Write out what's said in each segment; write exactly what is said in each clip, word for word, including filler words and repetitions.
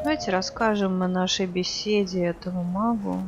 Давайте расскажем о нашей беседе этому магу.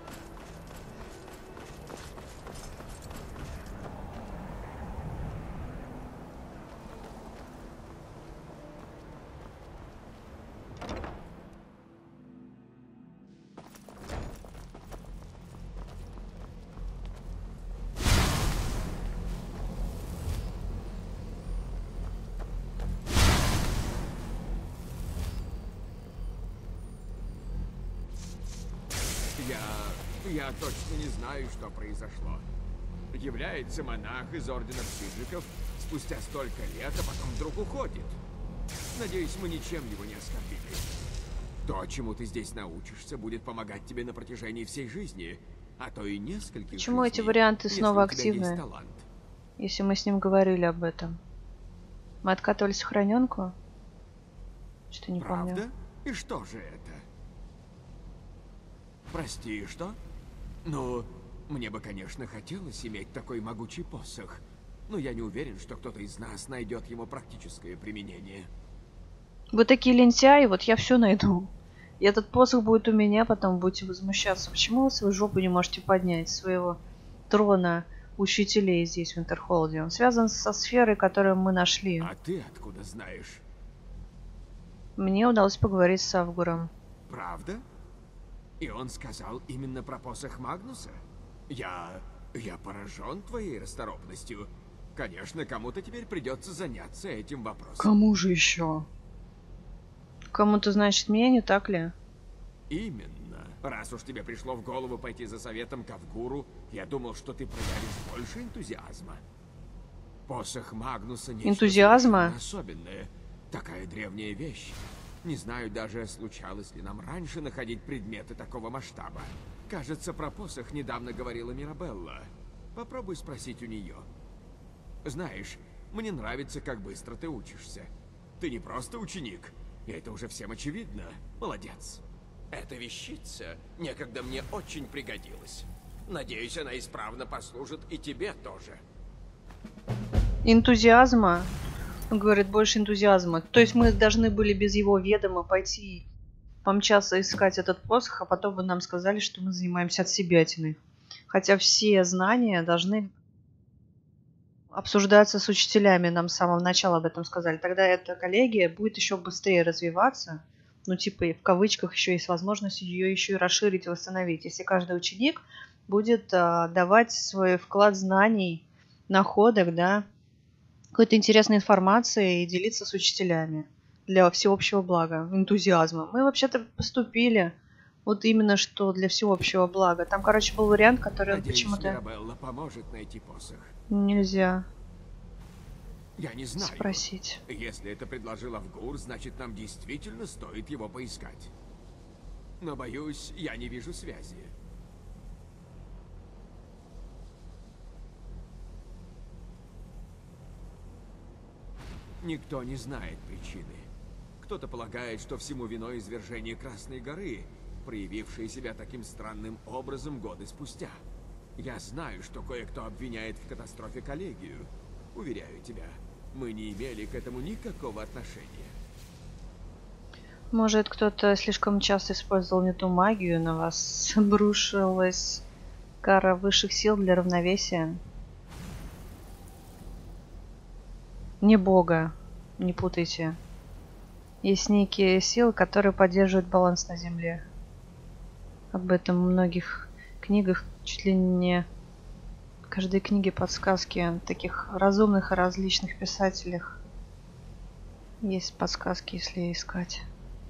Я... я точно не знаю, что произошло. Является монах из Ордена Псиджиков спустя столько лет, а потом вдруг уходит. Надеюсь, мы ничем его не оскорбили. То, чему ты здесь научишься, будет помогать тебе на протяжении всей жизни, а то и нескольких Почему жизней, эти варианты если снова у тебя есть активны? талант. Если мы с ним говорили об этом. Мы откатывали сохраненку? Что-то не помню. Правда? И что же это? Прости, что? Ну, мне бы, конечно, хотелось иметь такой могучий посох, но я не уверен, что кто-то из нас найдет ему практическое применение. Вы такие лентяи, вот я все найду. И этот посох будет у меня, потом будете возмущаться. Почему вы свою жопу не можете поднять, своего трона учителей здесь, в Интерхолде? Он связан со сферой, которую мы нашли. А ты откуда знаешь? Мне удалось поговорить с Авгуром. Правда? И он сказал именно про посох Магнуса? Я... я поражен твоей расторопностью. Конечно, кому-то теперь придется заняться этим вопросом. Кому же еще? Кому-то, значит, мне, не так ли? Именно. Раз уж тебе пришло в голову пойти за советом к Авгуру, я думал, что ты проявишь больше энтузиазма. Посох Магнуса нечто Энтузиазма? особенное. Такая древняя вещь. Не знаю даже, случалось ли нам раньше находить предметы такого масштаба. Кажется, про посох недавно говорила Мирабелла. Попробуй спросить у нее. Знаешь, мне нравится, как быстро ты учишься. Ты не просто ученик, и это уже всем очевидно. Молодец. Эта вещица некогда мне очень пригодилась. Надеюсь, она исправно послужит и тебе тоже. Энтузиазма? Он говорит, больше энтузиазма. То есть мы должны были без его ведома пойти помчаться искать этот посох, а потом бы нам сказали, что мы занимаемся отсебятиной. Хотя все знания должны обсуждаться с учителями, нам с самого начала об этом сказали. Тогда эта коллегия будет еще быстрее развиваться. Ну, типа, и в кавычках еще есть возможность ее еще и расширить и восстановить. Если каждый ученик будет а, давать свой вклад знаний, находок, да, какой-то интересной информации и делиться с учителями для всеобщего блага, энтузиазма. Мы вообще-то поступили вот именно что для всеобщего блага. Там, короче, был вариант, который почему-то Мирабелла поможет найти посох. нельзя Я не знаю. спросить. Если это предложил Авгур, значит, нам действительно стоит его поискать. Но, боюсь, я не вижу связи. Никто не знает причины. Кто-то полагает, что всему виной извержение Красной горы, проявившее себя таким странным образом годы спустя. Я знаю, что кое-кто обвиняет в катастрофе коллегию. Уверяю тебя, мы не имели к этому никакого отношения. Может, кто-то слишком часто использовал не ту магию, на вас обрушилась кара высших сил для равновесия. Не бога, не путайте. Есть некие силы, которые поддерживают баланс на Земле. Об этом в многих книгах, чуть ли не в каждой книге подсказки таких разумных и различных писателях. Есть подсказки, если искать.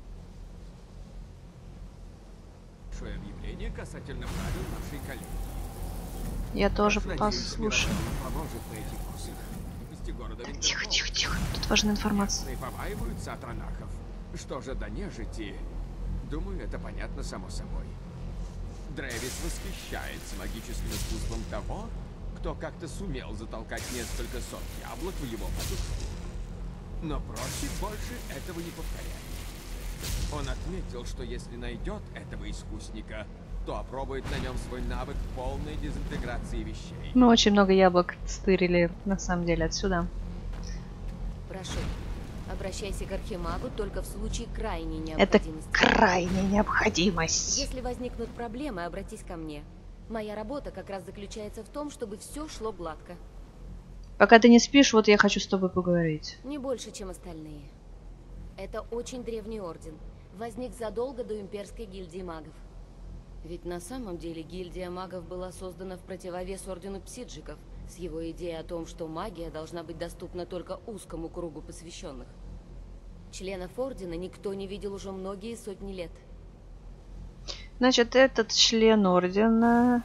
Большое объявление касательно правил нашей коллегии. Я тоже Надеюсь, послушаю. Мирабелла поможет найти посох. Пусть города Так, Винтерфолл. тихо, тихо, тихо. Тут важная информация. И побаиваются от ронахов. Что же до нежити? Думаю, это понятно само собой. Древис восхищается магическим искусством того, кто как-то сумел затолкать несколько сот яблок в его подушку. Но просит больше этого не повторять. Он отметил, что если найдет этого искусника, то опробует на нем свой навык полной дезинтеграции вещей. Мы очень много яблок стырили, на самом деле, отсюда. Прошу, Обращайся к архимагу только в случае крайней Это необходимости. крайняя необходимость. Если возникнут проблемы, обратись ко мне. Моя работа как раз заключается в том, чтобы все шло гладко. Пока ты не спишь, вот я хочу с тобой поговорить. Не больше, чем остальные. Это очень древний орден. Возник задолго до имперской гильдии магов. Ведь на самом деле гильдия магов была создана в противовес ордену псиджиков, с его идеей о том, что магия должна быть доступна только узкому кругу посвященных. Членов ордена никто не видел уже многие сотни лет. Значит, этот член ордена...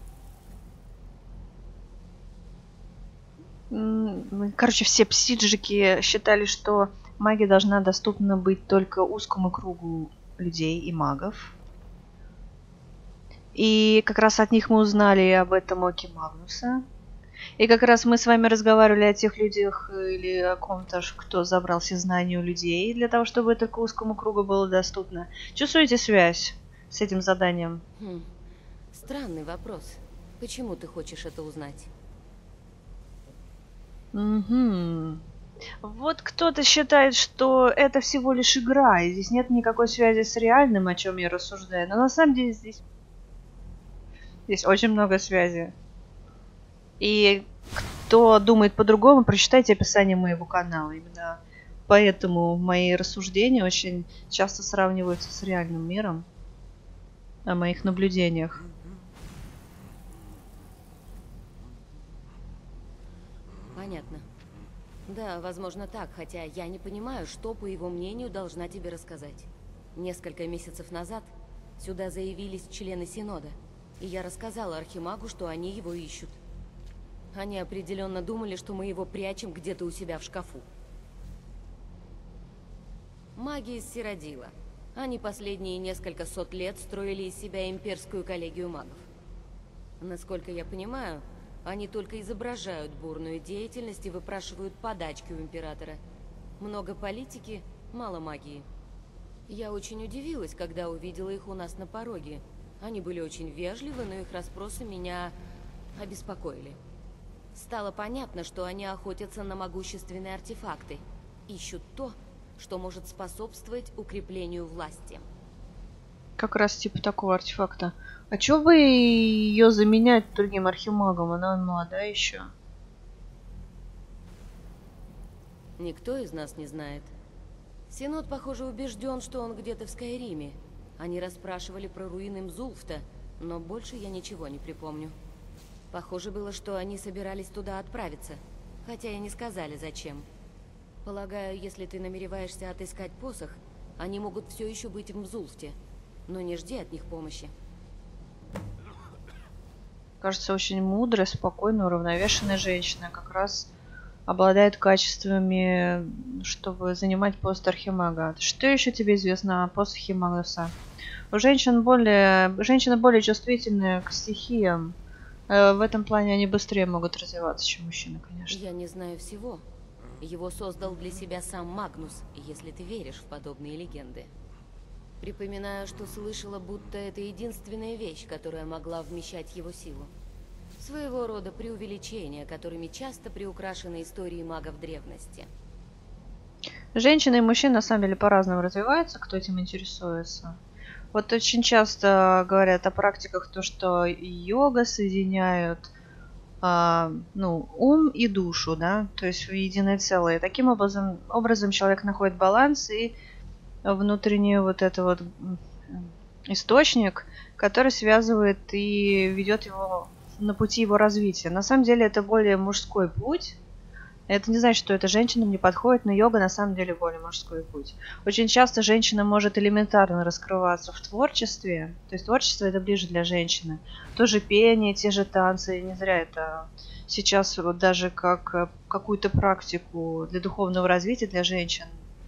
М, Короче, все псиджики считали, что магия должна доступна быть только узкому кругу людей и магов. И как раз от них мы узнали об этом Оке Магнуса. И как раз мы с вами разговаривали о тех людях или о ком-то, кто забрал все знания у людей, для того, чтобы это к узкому кругу было доступно. Чувствуете связь с этим заданием? Хм. Странный вопрос. Почему ты хочешь это узнать? Угу. Вот кто-то считает, что это всего лишь игра, и здесь нет никакой связи с реальным, о чем я рассуждаю. Но на самом деле здесь, здесь очень много связи. И кто думает по-другому, прочитайте описание моего канала. Именно поэтому мои рассуждения очень часто сравниваются с реальным миром, о моих наблюдениях. Понятно. Да, возможно так, хотя я не понимаю, что, по его мнению, должна тебе рассказать. Несколько месяцев назад сюда заявились члены Синода, и я рассказала архимагу, что они его ищут. Они определенно думали, что мы его прячем где-то у себя в шкафу. Маги из Сиродила. Они последние несколько сот лет строили из себя имперскую коллегию магов. Насколько я понимаю, они только изображают бурную деятельность и выпрашивают подачки у императора. Много политики, мало магии. Я очень удивилась, когда увидела их у нас на пороге. Они были очень вежливы, но их расспросы меня обеспокоили. Стало понятно, что они охотятся на могущественные артефакты. Ищут то, что может способствовать укреплению власти. Как раз типа такого артефакта. А чё бы ее заменять другим архимагом? Она молодая еще. Никто из нас не знает. Синод, похоже, убежден, что он где-то в Скайриме. Они расспрашивали про руины Мзулфта, но больше я ничего не припомню. Похоже было, что они собирались туда отправиться, хотя и не сказали зачем. Полагаю, если ты намереваешься отыскать посох, они могут все еще быть в Мзулфте, но не жди от них помощи. Кажется, очень мудрая, спокойная, уравновешенная женщина. Как раз обладает качествами, чтобы занимать пост архимага. Что еще тебе известно о посохе Магнуса? У женщин более... Женщины более чувствительны к стихиям. В этом плане они быстрее могут развиваться, чем мужчины, конечно. Я не знаю всего. Его создал для себя сам Магнус, если ты веришь в подобные легенды. Припоминаю, что слышала, будто это единственная вещь, которая могла вмещать его силу. Своего рода преувеличения, которыми часто приукрашены истории магов древности. Женщины и мужчины на самом деле по-разному развиваются, кто этим интересуется. Вот очень часто говорят о практиках, то, что йога соединяют а, ну, ум и душу, да, то есть в единое целое. Таким образом, образом человек находит баланс и внутренний вот это вот источник, который связывает и ведет его на пути его развития. На самом деле это более мужской путь. Это не значит, что это женщинам не подходит, но йога на самом деле более мужской путь. Очень часто женщина может элементарно раскрываться в творчестве. То есть творчество это ближе для женщины. Тоже пение, те же танцы. Не зря это сейчас вот даже как какую-то практику для духовного развития для женщин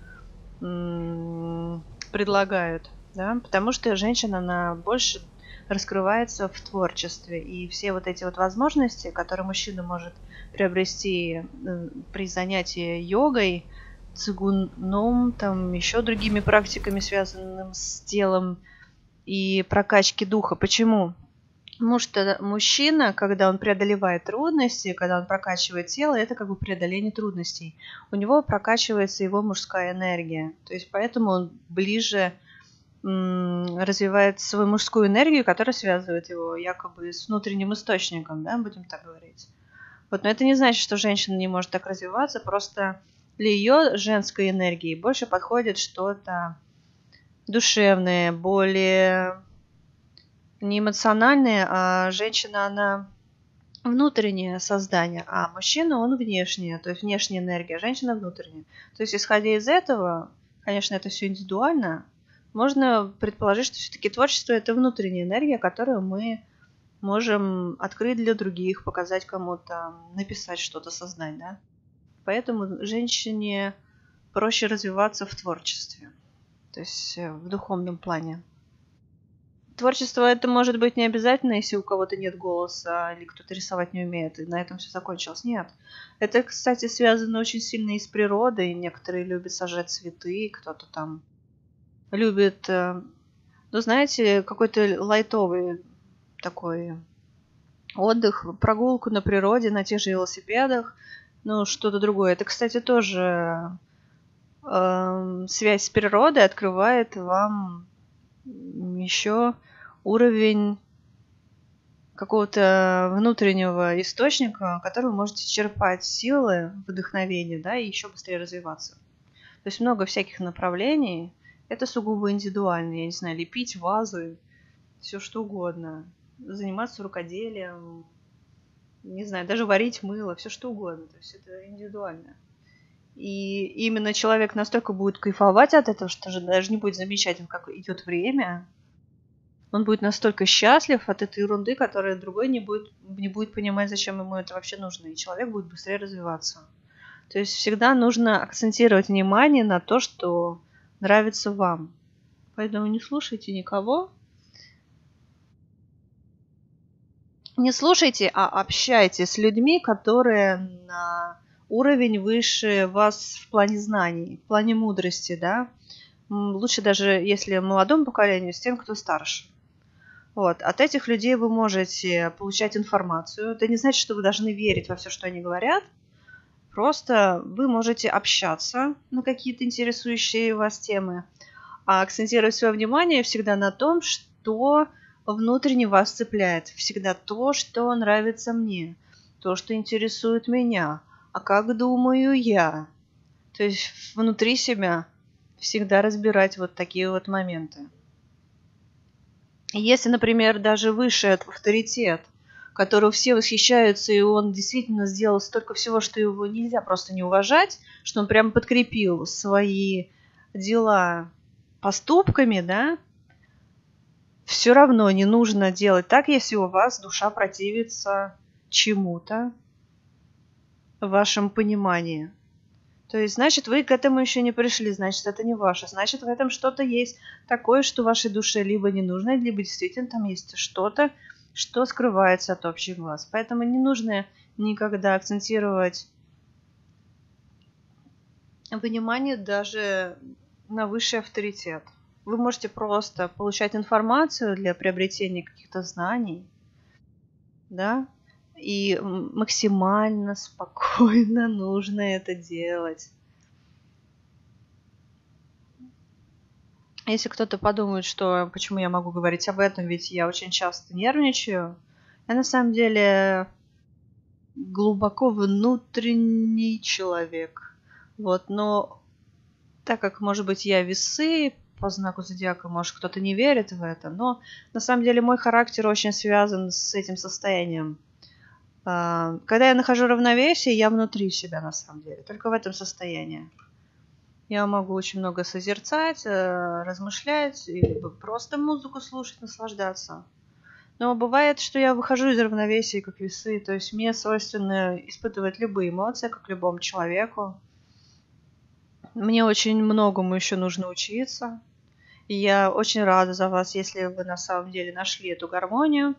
предлагают. Да? Потому что женщина, она больше раскрывается в творчестве. И все вот эти вот возможности, которые мужчина может приобрести при занятии йогой, цигуном, там еще другими практиками, связанными с телом и прокачки духа. Почему? Потому что мужчина, когда он преодолевает трудности, когда он прокачивает тело, это как бы преодоление трудностей. У него прокачивается его мужская энергия. То есть поэтому он ближе м, развивает свою мужскую энергию, которая связывает его якобы с внутренним источником, да, будем так говорить. Вот, но это не значит, что женщина не может так развиваться, просто для ее женской энергии больше подходит что-то душевное, более не эмоциональное, а женщина, она внутреннее создание, а мужчина, он внешнее, то есть внешняя энергия, женщина внутренняя. То есть, исходя из этого, конечно, это все индивидуально, можно предположить, что все-таки творчество – это внутренняя энергия, которую мы можем открыть для других, показать кому-то, написать что-то, создать, да. Поэтому женщине проще развиваться в творчестве, то есть в духовном плане. Творчество это может быть не обязательно, если у кого-то нет голоса или кто-то рисовать не умеет, и на этом все закончилось. Нет. Это, кстати, связано очень сильно и с природой. Некоторые любят сажать цветы, кто-то там любит, ну, знаете, какой-то лайтовый такой отдых, прогулку на природе, на тех же велосипедах, ну, что-то другое. Это, кстати, тоже э, связь с природой открывает вам еще уровень какого-то внутреннего источника, который вы можете черпать силы, вдохновение, да, и еще быстрее развиваться. То есть много всяких направлений. Это сугубо индивидуально. Я не знаю, лепить вазы, все что угодно. Заниматься рукоделием, не знаю, даже варить мыло, все что угодно. То есть это индивидуально. И именно человек настолько будет кайфовать от этого, что же даже не будет замечать, как идет время. Он будет настолько счастлив от этой ерунды, которая другой не будет, не будет понимать, зачем ему это вообще нужно. И человек будет быстрее развиваться. То есть всегда нужно акцентировать внимание на то, что нравится вам. Поэтому не слушайте никого. Не слушайте, а общайтесь с людьми, которые на уровень выше вас в плане знаний, в плане мудрости, да. Лучше даже, если молодому поколению, с тем, кто старше. Вот. От этих людей вы можете получать информацию. Это не значит, что вы должны верить во все, что они говорят. Просто вы можете общаться на какие-то интересующие вас темы, а акцентировать свое внимание всегда на том, что внутренне вас цепляет. Всегда то, что нравится мне, то, что интересует меня, а как думаю я. То есть внутри себя всегда разбирать вот такие вот моменты. Если, например, даже высший авторитет, которого все восхищаются, и он действительно сделал столько всего, что его нельзя просто не уважать, что он прям подкрепил свои дела поступками, да, все равно не нужно делать так, если у вас душа противится чему-то в вашем понимании. То есть, значит, вы к этому еще не пришли, значит, это не ваше. Значит, в этом что-то есть такое, что вашей душе либо не нужно, либо действительно там есть что-то, что скрывается от общих глаз. Поэтому не нужно никогда акцентировать внимание даже на высший авторитет. Вы можете просто получать информацию для приобретения каких-то знаний, да, и максимально спокойно нужно это делать. Если кто-то подумает, что почему я могу говорить об этом, ведь я очень часто нервничаю, я на самом деле глубоко внутренний человек. Вот, но так как, может быть, я весы по знаку зодиака, может, кто-то не верит в это, но на самом деле мой характер очень связан с этим состоянием. Когда я нахожу равновесие, я внутри себя на самом деле, только в этом состоянии. Я могу очень много созерцать, размышлять, или просто музыку слушать, наслаждаться. Но бывает, что я выхожу из равновесия, как весы, то есть мне свойственно испытывать любые эмоции, как любому человеку. Мне очень многому еще нужно учиться. И я очень рада за вас, если вы на самом деле нашли эту гармонию.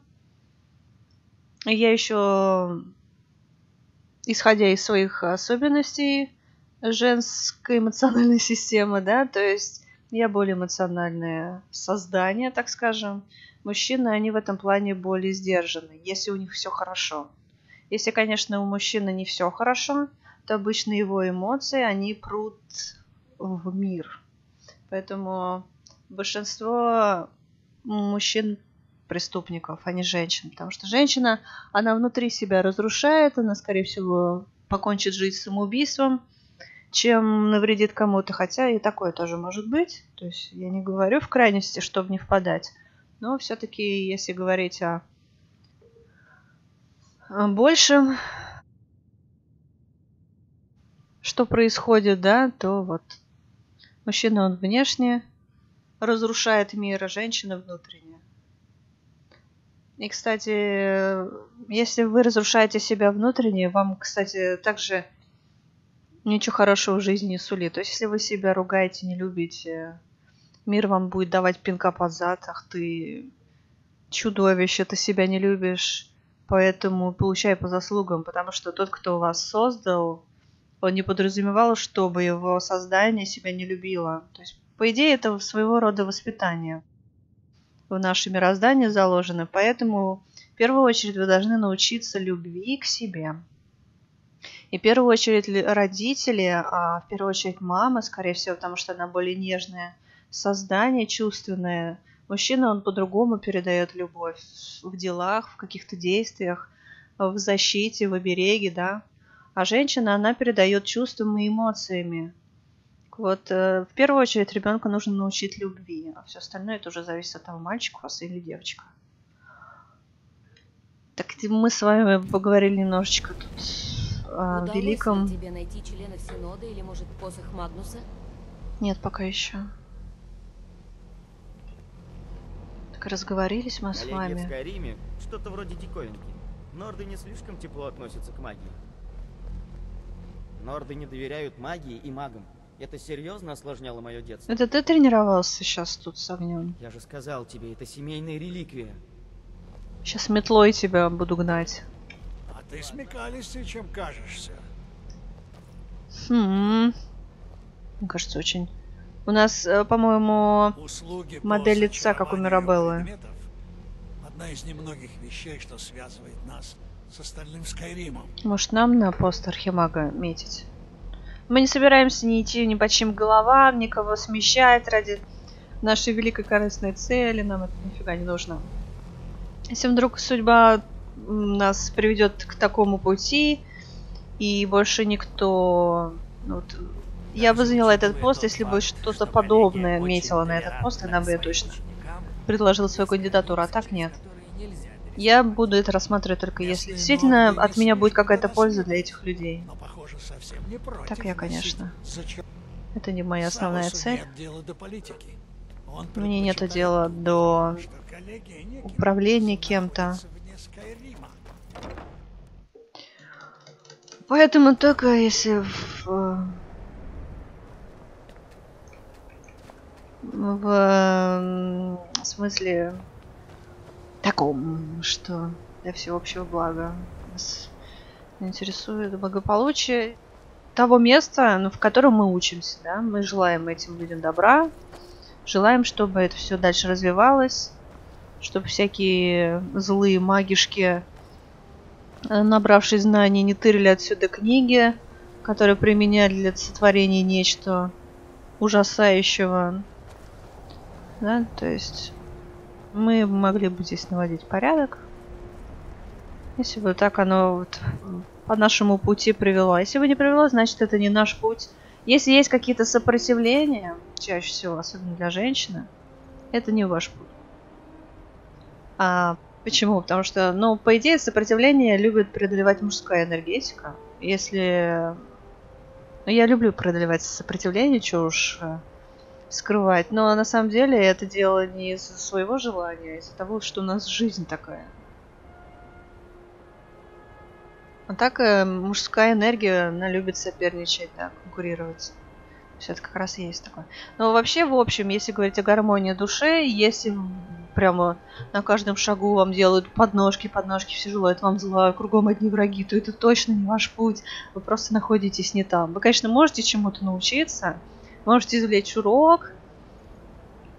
Я еще, исходя из своих особенностей женской эмоциональной системы, да, то есть Я более эмоциональное создание, так скажем. Мужчины, они в этом плане более сдержаны, если у них все хорошо. Если, конечно, у мужчины не все хорошо, то обычно его эмоции, они прут в мир. Поэтому большинство мужчин преступников, а не женщин. Потому что женщина, она внутри себя разрушает, она, скорее всего, покончит жизнь самоубийством, чем навредит кому-то. Хотя и такое тоже может быть. То есть я не говорю в крайности, чтобы не впадать. Но все-таки, если говорить о, о большем, что происходит, да, то вот мужчина, он внешне разрушает мир, а женщина внутренне. И, кстати, если вы разрушаете себя внутренне, вам, кстати, также ничего хорошего в жизни не сулит. То есть, если вы себя ругаете, не любите, мир вам будет давать пинка под зад. Ах ты чудовище, ты себя не любишь, поэтому получай по заслугам. Потому что тот, кто вас создал, он не подразумевал, чтобы его создание себя не любило. То есть, по идее, это своего рода воспитание в наше мироздание заложено. Поэтому в первую очередь вы должны научиться любви к себе. И в первую очередь родители, а в первую очередь мама, скорее всего, потому что она более нежное создание, чувственное. Мужчина, он по-другому передает любовь в делах, в каких-то действиях, в защите, в обереге, да. А женщина, она передает чувствами и эмоциями. Вот э, в первую очередь ребенка нужно научить любви, а все остальное это уже зависит от того, мальчик у вас или девочка. Так мы с вами поговорили немножечко тут о Удалось великом. ли тебе найти членов Синода или, может, посох Магнуса? Нет, пока еще. Так разговорились мы с Коллеги в вами. Скайриме что-то вроде диковинки. Норды не слишком тепло относятся к магии. Норды не доверяют магии и магам. Это серьезно осложняло мое детство. Это ты тренировался сейчас тут с огнем? Я же сказал тебе, это семейная реликвия. Сейчас метлой тебя буду гнать. А ты смекалистее, чем кажешься. Хм. Мне кажется, очень. У нас, э, по-моему, Услуги по модель лица, как у зачарованию Мирабеллы. предметов — одна из немногих вещей, что связывает нас с остальным Скайримом. Может, нам на пост Архимага метить? Мы не собираемся ни идти ни по чьим головам, никого смещать ради нашей великой корыстной цели. Нам это нифига не нужно. Если вдруг судьба нас приведет к такому пути, и больше никто... Ну, вот, я бы заняла этот пост, если бы что-то подобное метило на этот пост, тогда бы я точно предложила свою кандидатуру, а так нет. Я буду это рассматривать только если действительно от меня будет какая-то польза для этих людей. Но, похоже, совсем не против Так я, носить конечно. зачар- Это не моя основная Саусу цель. нет дела до политики. Он Мне нету предпочитает дела думать, до что коллегия неким управления образом кем-то. находится вне Скайрима. Поэтому только если в, в, м, смысле таком, что для всеобщего блага нас интересует благополучие того места, ну, в котором мы учимся, да, мы желаем этим людям добра, желаем, чтобы это все дальше развивалось, чтобы всякие злые магишки, набравшись знаний, не тырили отсюда книги, которые применяли для сотворения нечто ужасающего. Да, то есть мы могли бы здесь наводить порядок, если бы так оно вот по нашему пути привело. Если бы не привело, значит это не наш путь. Если есть какие-то сопротивления, чаще всего, особенно для женщины, это не ваш путь. А почему? Потому что, ну, по идее, сопротивление любит преодолевать мужская энергетика. Если... Ну, я люблю преодолевать сопротивление, что уж э, скрывать. Но на самом деле это дело не из-за своего желания, а из-за того, что у нас жизнь такая. А так э, мужская энергия, она любит соперничать, да, конкурировать. Все это как раз и есть такое. Но вообще, в общем, если говорить о гармонии души, если прямо на каждом шагу вам делают подножки, подножки, все желают вам зла, кругом одни враги, то это точно не ваш путь. Вы просто находитесь не там. Вы, конечно, можете чему-то научиться, можете извлечь урок,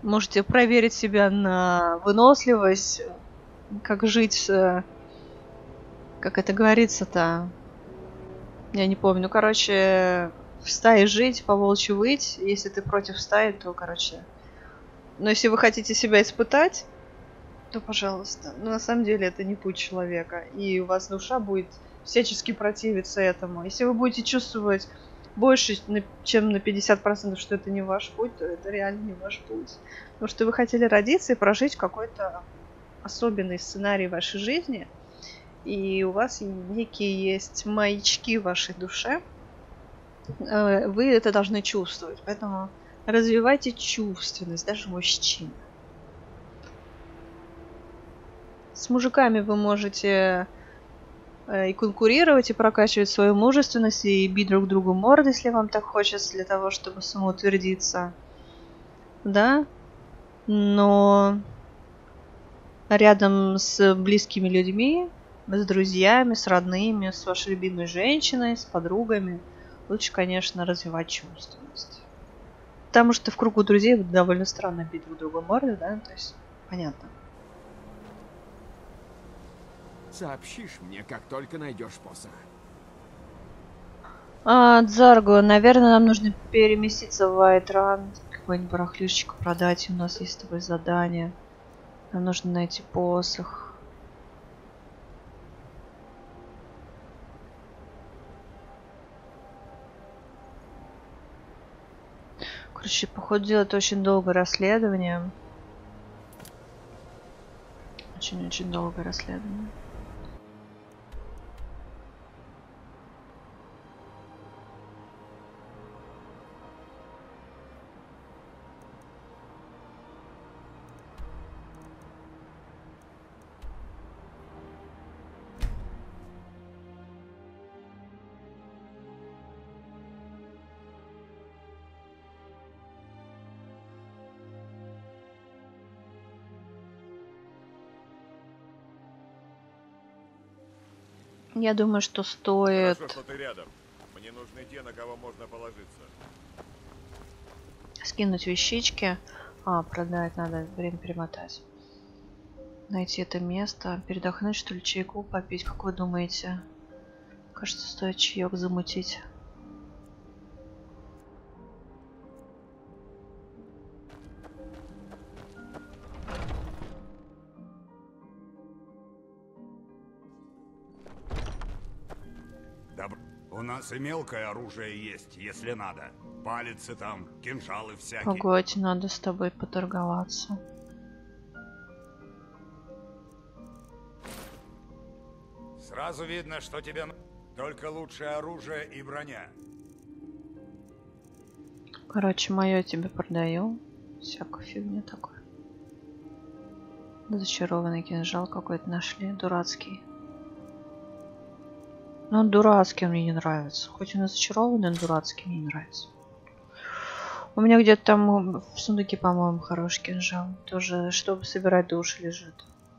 Можете проверить себя на выносливость, как жить, как это говорится-то, я не помню. Короче, в стае жить, по волчьи выть. Если ты против стаи, то, короче... Но если вы хотите себя испытать, то пожалуйста. Но на самом деле это не путь человека. И у вас душа будет всячески противиться этому. Если вы будете чувствовать больше, чем на пятьдесят процентов, что это не ваш путь, то это реально не ваш путь. Потому что вы хотели родиться и прожить какой-то особенный сценарий вашей жизни. И у вас некие есть маячки в вашей душе. Вы это должны чувствовать. Поэтому развивайте чувственность, даже мужчин. С мужиками вы можете и конкурировать, и прокачивать свою мужественность, и бить друг другу морды, если вам так хочется, для того, чтобы самоутвердиться. Да? Но рядом с близкими людьми, с друзьями, с родными, с вашей любимой женщиной, с подругами, лучше, конечно, развивать чувственность. Потому что в кругу друзей довольно странно бить друг друга морды, да? То есть, понятно. Сообщишь мне, как только найдешь посох. А, Дзарго, наверное, нам нужно переместиться в Вайтран, какой-нибудь барахлишечку продать. У нас есть с тобой задание. Нам нужно найти посох. Короче, походу делать очень долгое расследование. Очень-очень долгое расследование. Я думаю, что стоит... Хорошо, что ты рядом. Мне нужны те, на кого можно положиться. Скинуть вещички. А, продать надо, время перемотать. Найти это место. Передохнуть, что ли, чайку попить, как вы думаете? Кажется, стоит чаек замутить. У нас и мелкое оружие есть, если надо. Палицы там, кинжалы всякие. Погодь, надо с тобой поторговаться. Сразу видно, что тебе только лучшее оружие и броня. Короче, мое тебе продаю. Всякую фигню такую. Зачарованный кинжал какой-то нашли, дурацкий. Но он дурацкий, он мне не нравится. Хоть он и зачарованный, он дурацкий, мне не нравится. У меня где-то там в сундуке, по-моему, хороший кинжал. Тоже, чтобы собирать души, лежит.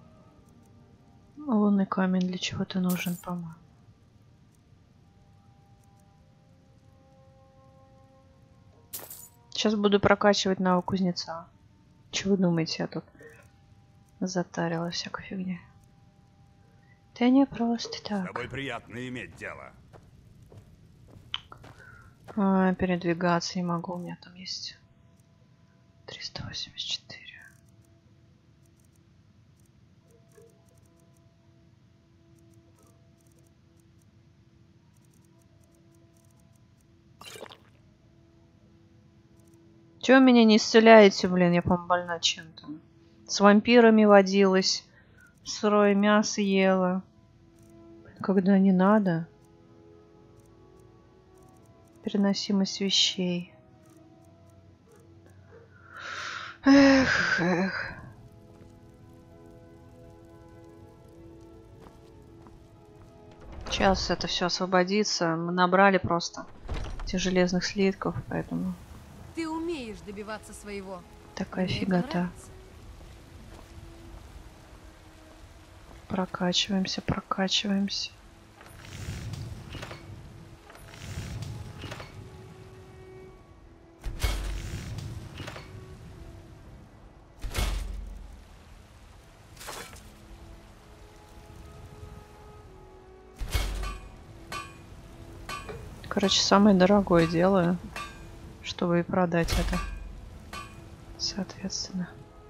Лунный камень для чего-то нужен, по-моему. Сейчас буду прокачивать навык кузнеца. Чего вы думаете, я тут затарила всякой фигни. Да не просто так. С тобой приятно иметь дело. А, передвигаться не могу, у меня там есть триста восемьдесят четыре. Чего меня не исцеляете, блин, я, по-моему, больна чем-то. С вампирами водилась, сырое мясо ела. Когда не надо. Переносимость вещей. Эх, эх. Сейчас это все освободится. Мы набрали просто этих железных слитков, поэтому... Ты умеешь добиваться своего. Такая Мне это фигота. нравится. Прокачиваемся, прокачиваемся. Короче, самое дорогое делаю, чтобы и продать это. Соответственно.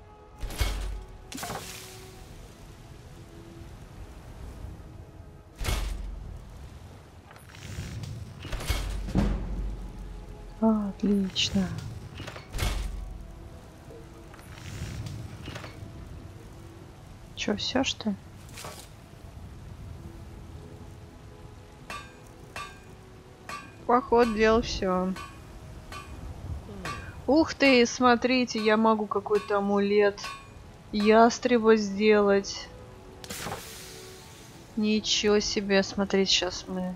Отлично. Чё, все что ли? Поход дел все. Ух ты, смотрите, я могу какой-то амулет ястреба сделать. Ничего себе, смотрите, сейчас мы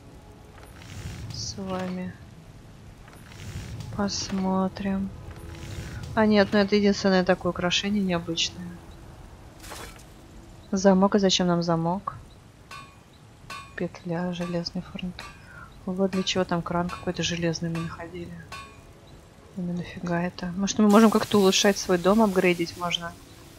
с вами посмотрим. А нет, ну это единственное такое украшение необычное. Замок, и зачем нам замок? Петля, железный фронт. Вот для чего там кран какой-то железный мы находили. Ну нафига это? Может, мы можем как-то улучшать свой дом, апгрейдить можно?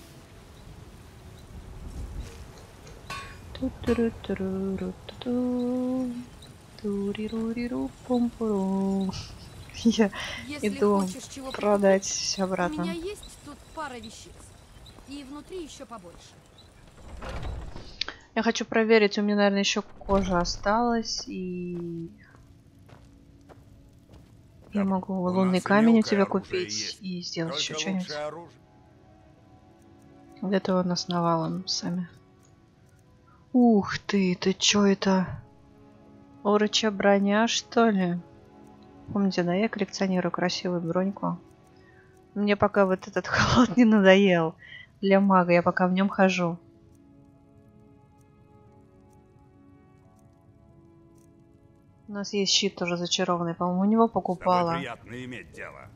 Я иду продать все обратно. У меня есть тут пара вещиц. И внутри еще побольше. Я хочу проверить, у меня, наверное, еще кожа осталась, и я могу лунный камень у тебя купить и сделать еще что-нибудь. Где-то он нас навалом сами. Ух ты, ты чё это? Ороча броня, что ли? Помните, да, я коллекционирую красивую броньку. Мне пока вот этот холод не надоел. Для мага я пока в нем хожу. У нас есть щит тоже зачарованный, по-моему, у него покупала. Приятно иметь дело.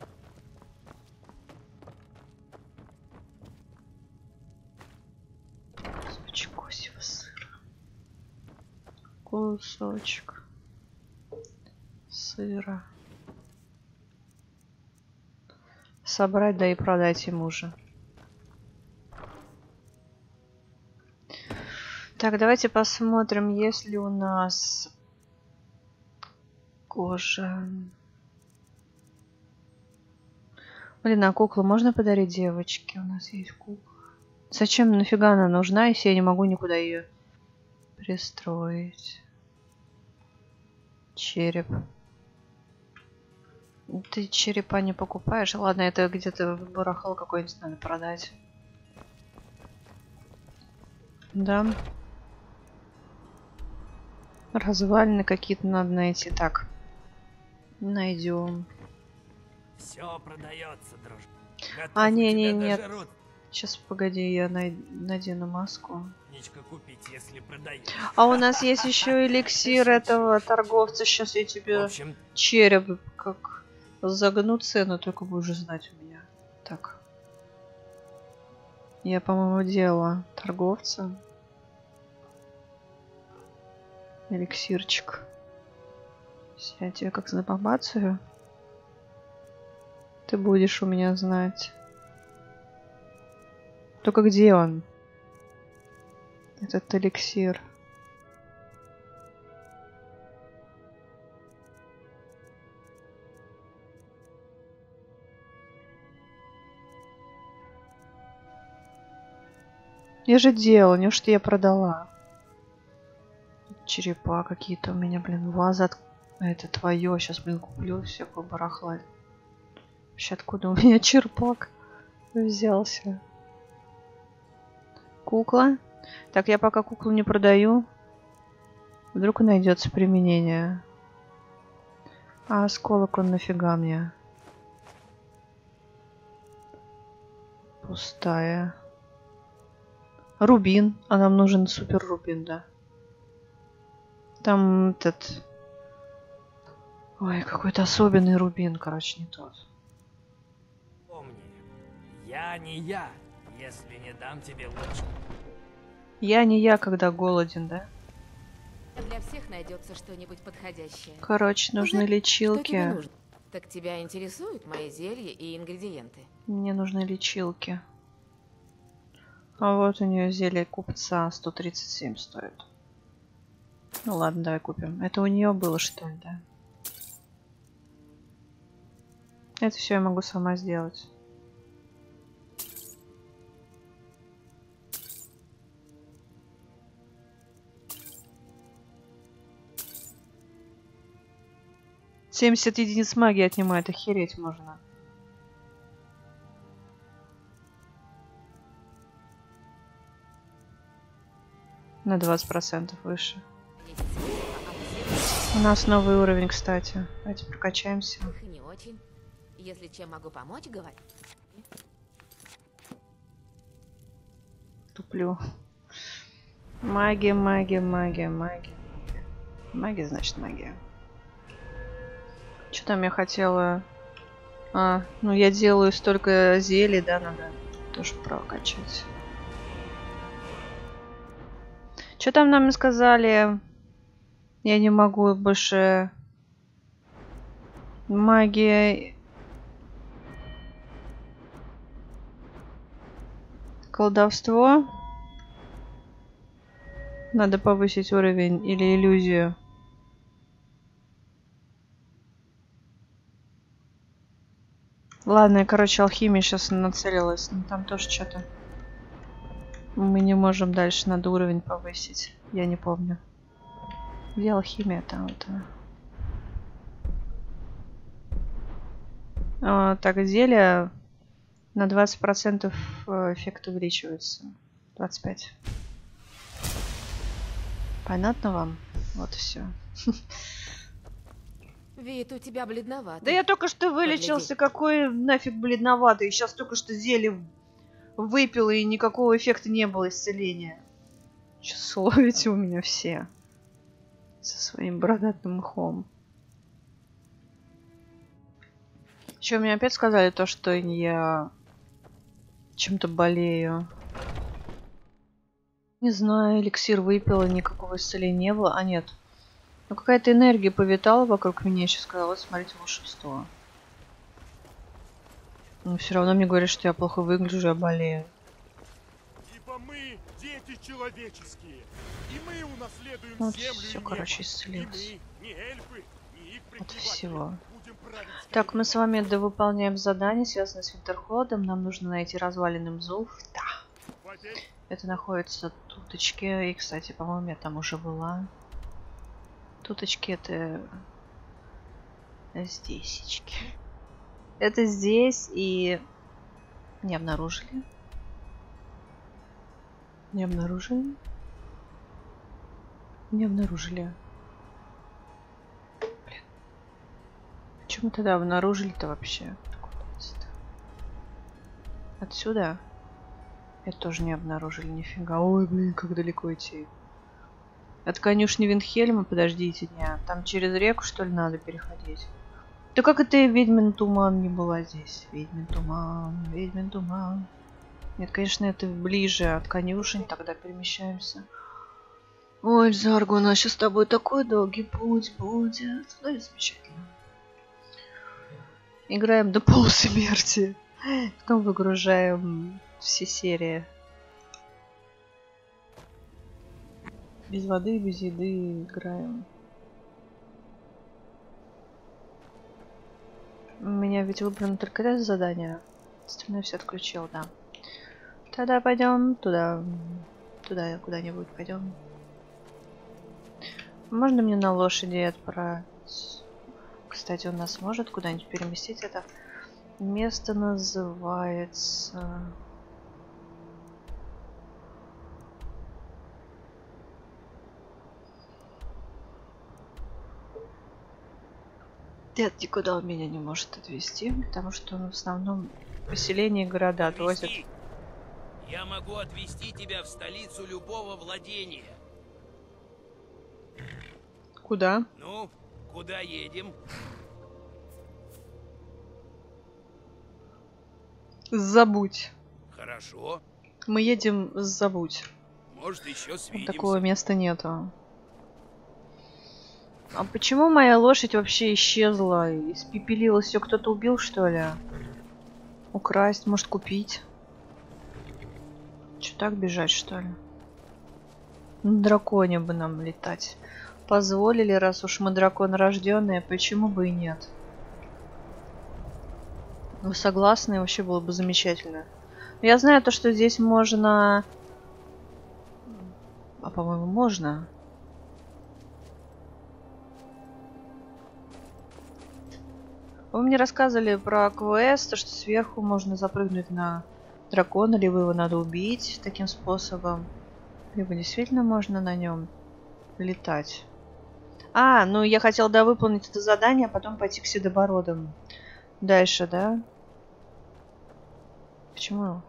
Кусочек козьего сыра. Кусочек сыра. Собрать, да и продать ему же. Так, давайте посмотрим, есть ли у нас кожа. Блин, а куклу можно подарить девочке? У нас есть кукла. Зачем, нафига она нужна, если я не могу никуда ее пристроить? Череп. Ты черепа не покупаешь? Ладно, это где-то барахол какой-нибудь надо продать. Да. Развалины какие-то надо найти. Так. Найдем. Все продается, дружок. А, не, не, нет. Сейчас, погоди, я най надену маску. Купить, если а у нас есть еще эликсир этого торговца. Сейчас я тебе общем... череп как загну цену, только будешь знать у меня. Так. Я, по-моему, делала торговца. Эликсирчик. Я тебе как забабацаю. Ты будешь у меня знать. Только где он? Этот эликсир. Я же делала, неужто я продала? Черепа какие-то у меня, блин, ваза. От... Это твое. Сейчас, блин, куплю всякую барахла. Вообще, откуда у меня черпак взялся? Кукла. Так, я пока куклу не продаю. Вдруг найдется применение. А осколок он нафига мне? Пустая. Рубин. А нам нужен супер рубин, да. Там этот... Ой, какой-то особенный рубин, короче, не тот. Помни, я не я, если не дам тебе лучше. Я не я, когда голоден, да? Для всех найдется что-нибудь подходящее. Короче, нужны лечилки. Что тебе нужно? Так тебя интересуют мои зелья и ингредиенты? Мне нужны лечилки. А вот у нее зелье купца сто тридцать семь стоит. Ну ладно, давай купим. Это у нее было, что ли, да? Это все я могу сама сделать. семьдесят единиц магии отнимает, охереть можно. На двадцать процентов выше. У нас новый уровень, кстати. Давайте прокачаемся. Не очень. Если чем могу помочь, говори. Туплю. Магия, магия, магия, магия. Магия, значит, магия. Что там я хотела? А, ну я делаю столько зелий, да, надо тоже прокачать. Что там нам сказали? Я не могу больше... Магия... Колдовство? Надо повысить уровень или иллюзию. Ладно, я, короче, алхимия сейчас нацелилась. Но там тоже что-то... Мы не можем дальше, надо уровень повысить. Я не помню. Где алхимия там вот она? А, так, зелье на двадцать процентов эффект увеличивается. двадцать пять. Понятно вам? Вот и все. Вид у тебя бледноватый. Да я только что вылечился, какой нафиг бледноватый. Сейчас только что зелье выпила и никакого эффекта не было исцеления. Сейчас ловите у меня все. Со своим бородатым мхом. Еще мне опять сказали то, что я чем-то болею. Не знаю, эликсир выпила, никакого исцеления не было. А нет. Ну какая-то энергия повитала вокруг меня. Сейчас сказала, вот смотрите, волшебство. Но все равно мне говорят, что я плохо выгляжу, я болею. Ибо мы дети человеческие, и мы унаследуем вот землю все, и небо. короче, исцелилось. И мы, не эльфы, не их От всего. будем править Так, мы с вами довыполняем задание, связанное с Винтерходом. Нам нужно найти развалины Мзуф. Да. Это находится туточки. И, кстати, по-моему, я там уже была. Туточки это здесечки. Это здесь и не обнаружили. Не обнаружили. Не обнаружили. Блин. Почему тогда обнаружили-то вообще? Отсюда? Это тоже не обнаружили, нифига. Ой, блин, как далеко идти. От конюшни Виндхельма, подождите, не, там через реку, что ли, надо переходить? Да как это ведьмин туман не была здесь? Ведьмин туман, ведьмин туман. Нет, конечно, это ближе от конюшень, тогда перемещаемся. Ой, Зарго, у нас сейчас с тобой такой долгий путь будет. Да, замечательно. Играем до полусмерти. Потом выгружаем все серии. Без воды, без еды играем. У меня ведь выбрано только это задание. Остальное все отключил, да. Тогда пойдем туда. Туда куда-нибудь пойдем. Можно мне на лошади отправить? Кстати, он нас может куда-нибудь переместить. Это место называется... Нет, никуда он меня не может отвезти, потому что он в основном поселение и города отвозит. Я могу отвезти тебя в столицу любого владения. Куда? Ну, куда едем? Забудь. Хорошо. Мы едем забудь. Может, еще свидимся. Такого места нету. А почему моя лошадь вообще исчезла? Испепелилась? Ее кто-то убил, что ли? Украсть, может, купить? Че, так бежать, что ли? На драконе бы нам летать. позволили, раз уж мы дракон рожденные, почему бы и нет? Вы согласны? Вообще было бы замечательно. Я знаю то, что здесь можно... А по-моему, можно. Вы мне рассказывали про квест, что сверху можно запрыгнуть на дракона, либо его надо убить таким способом, либо действительно можно на нем летать. А, ну я хотел, да, выполнить это задание, а потом пойти к седобородам. Дальше, да? Почему?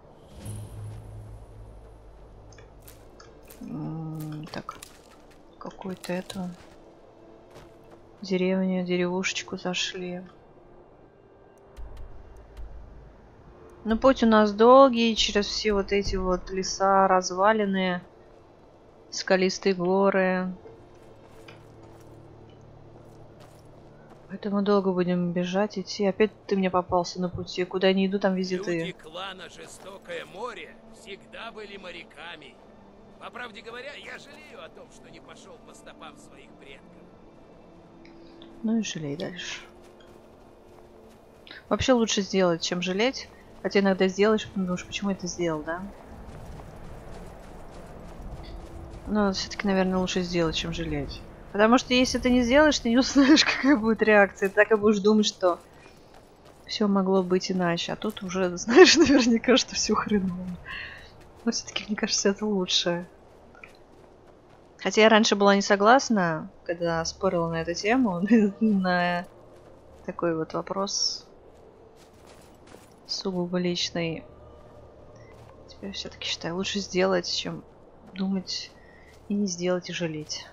М-м, так, какую-то эту деревню, деревушечку зашли. Ну, путь у нас долгий, через все вот эти вот леса, развалины, скалистые горы. Поэтому долго будем бежать, идти. Опять ты мне попался на пути. Куда не иду, там везде ты. Люди клана Жестокое море всегда были моряками. По правде говоря, я жалею о том, что не пошел по стопам своих предков. Ну и жалей дальше. Вообще лучше сделать, чем жалеть. Хотя иногда сделаешь, потом думаешь, почему это сделал, да? Но все-таки, наверное, лучше сделать, чем жалеть. Потому что если ты не сделаешь, ты не узнаешь, какая будет реакция. Ты так и будешь думать, что все могло быть иначе. А тут уже знаешь наверняка, что все хреново. Но все-таки, мне кажется, это лучше. Хотя я раньше была не согласна, когда спорила на эту тему, на такой вот вопрос сугубо личный. Теперь все-таки считаю, лучше сделать, чем думать и не сделать, и жалеть.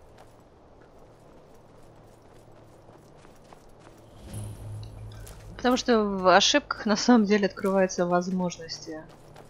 Потому что в ошибках на самом деле открываются возможности.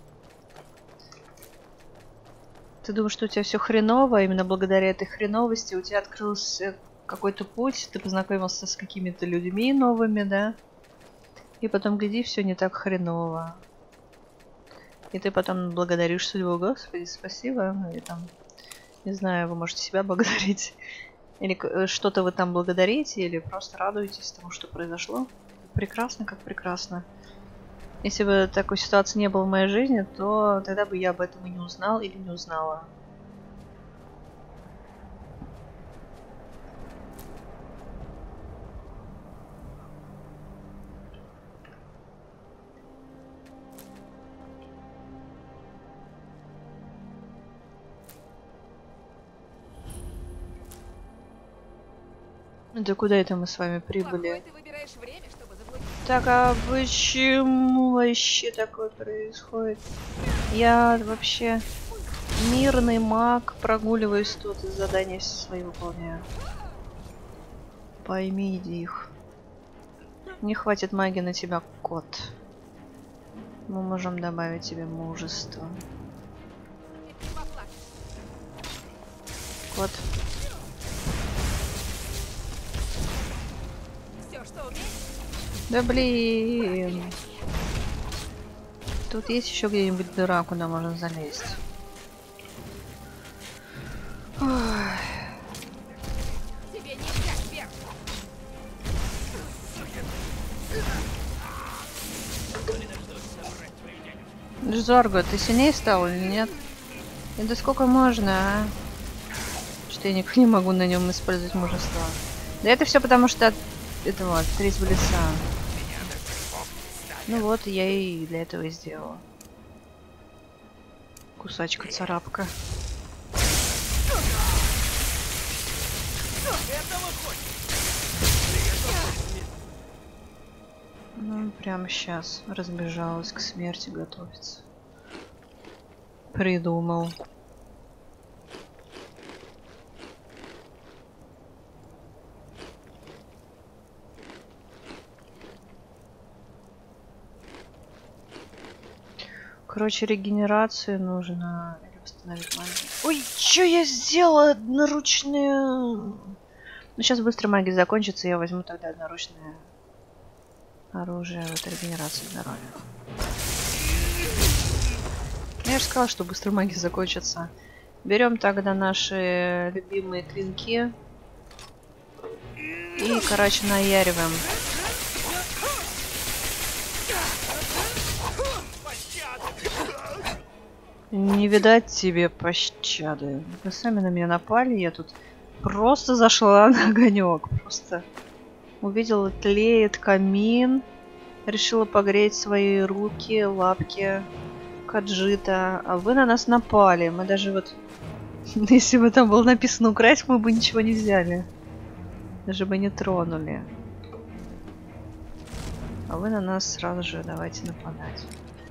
Ты думаешь, что у тебя все хреново, а именно благодаря этой хреновости у тебя открылся какой-то путь, ты познакомился с какими-то людьми новыми, да? И потом, гляди, все не так хреново. И ты потом благодаришь судьбу: Господи, спасибо. Или там, не знаю, вы можете себя благодарить. Или что-то вы там благодарите, или просто радуетесь тому, что произошло. Прекрасно, как прекрасно. Если бы такой ситуации не было в моей жизни, то тогда бы я об этом и не узнал или не узнала. Да куда это мы с вами прибыли? Так, а почему вообще такое происходит? Я вообще мирный маг, прогуливаюсь тут и задания свои выполняю. Пойми их. Не хватит магии на тебя, кот. Мы можем добавить тебе мужество. Кот. Да блин. Тут есть еще где-нибудь дыра, куда можно залезть. Ой. Зорго, ты сильнее стал или нет? И да сколько можно, а? Что я никак не могу на нем использовать мужество. Да это все потому, что от этого от третьего лица. Ну вот, я и для этого и сделала. Кусачка царапка. Ну, прямо сейчас разбежалась к смерти готовиться. Придумал. Короче, регенерацию нужно. Или восстановить магию. Ой, что я сделала? Одноручные. Ну, сейчас быстро магия закончится, я возьму тогда одноручное оружие. Вот регенерацию здоровья. Я же сказала, что быстро магия закончится. Берем тогда наши любимые клинки. И, короче, наяриваем. Не видать тебе пощады. Вы сами на меня напали, я тут просто зашла на огонек. Просто увидела, тлеет камин. Решила погреть свои руки, лапки, каджита. А вы на нас напали. Мы даже вот... Если бы там было написано украсть, мы бы ничего не взяли. Даже бы не тронули. А вы на нас сразу же давайте нападать.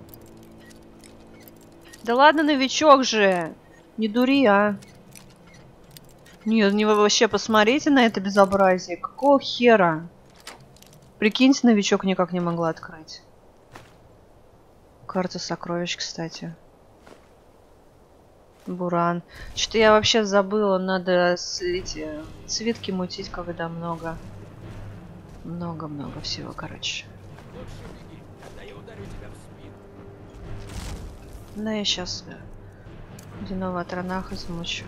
Да ладно, новичок же! Не дури, а! Нет, не вообще посмотрите на это безобразие. Какого хера? Прикиньте, новичок никак не могла открыть. Карта сокровищ, кстати. Буран. Что-то я вообще забыла, надо с, эти цветки мутить, когда много. Много-много всего, короче. Да, я сейчас Динова Транах измучу.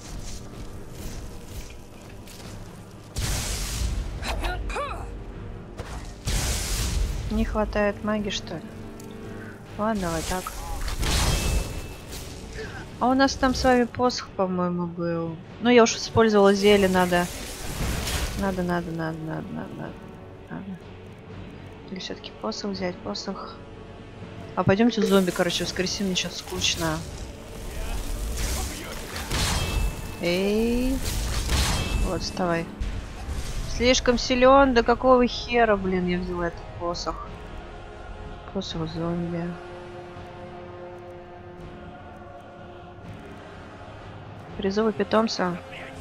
Не хватает магии, что ли? Ладно, давай так. А у нас там с вами посох, по-моему, был. Ну, я уж использовала зелье, надо. Надо, надо, надо, надо, надо, надо. надо. Или все-таки посох взять, посох. А пойдемте зомби, короче, воскресим, мне сейчас скучно. Эй. Вот, вставай. Слишком силен, да какого хера, блин, я взяла этот посох. Посох зомби. Призовы питомца.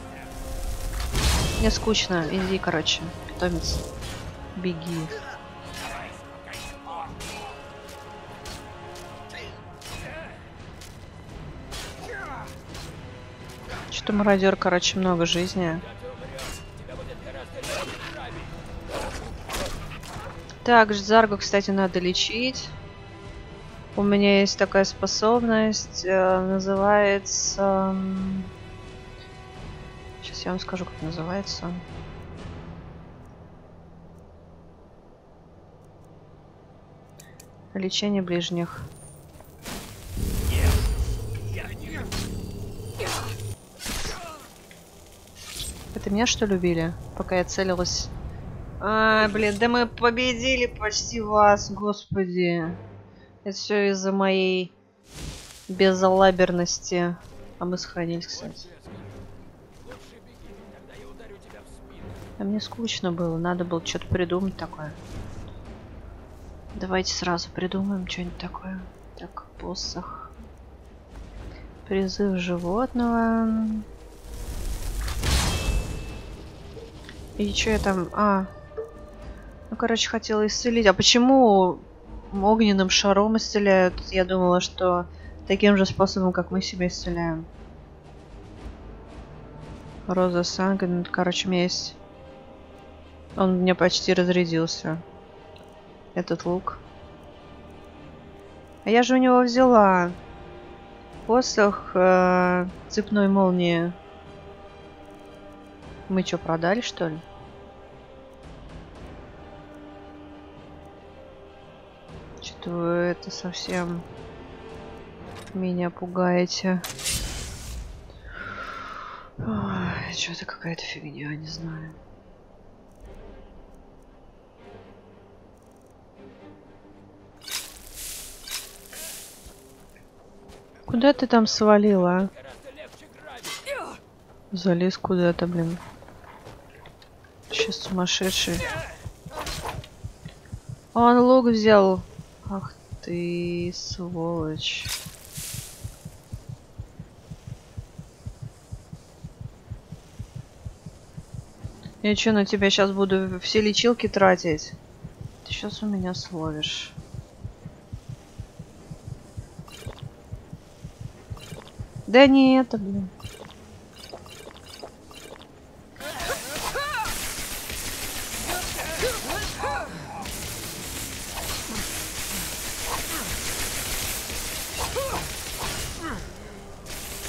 Мне скучно. Иди, короче, питомец. Беги. Что-то мародер, короче, много жизни. Так, Заргу, кстати, надо лечить. У меня есть такая способность, э, называется... Сейчас я вам скажу, как называется. Лечение ближних. Это меня что любили, пока я целилась? А, блин, да мы победили почти вас, господи. Это все из-за моей безалаберности. А мы сохранились, кстати. А мне скучно было, надо было что-то придумать такое. Давайте сразу придумаем что-нибудь такое. Так, посох. Призыв животного. И что я там... А. Ну, короче, хотела исцелить. А почему огненным шаром исцеляют? Я думала, что таким же способом, как мы себя исцеляем. Роза Санга. Короче, у меня есть... Он у меня почти разрядился. Этот лук. А я же у него взяла посох э, цепной молнии. Мы что, продали, что ли? Что-то вы это совсем меня пугаете. Что-то какая-то фигня, не знаю. Куда ты там свалила? Залез куда-то, блин. Сейчас сумасшедший. Он лук взял. Ах ты, сволочь. Я что, на тебя сейчас буду все лечилки тратить? Ты сейчас у меня словишь. Да не это, блин.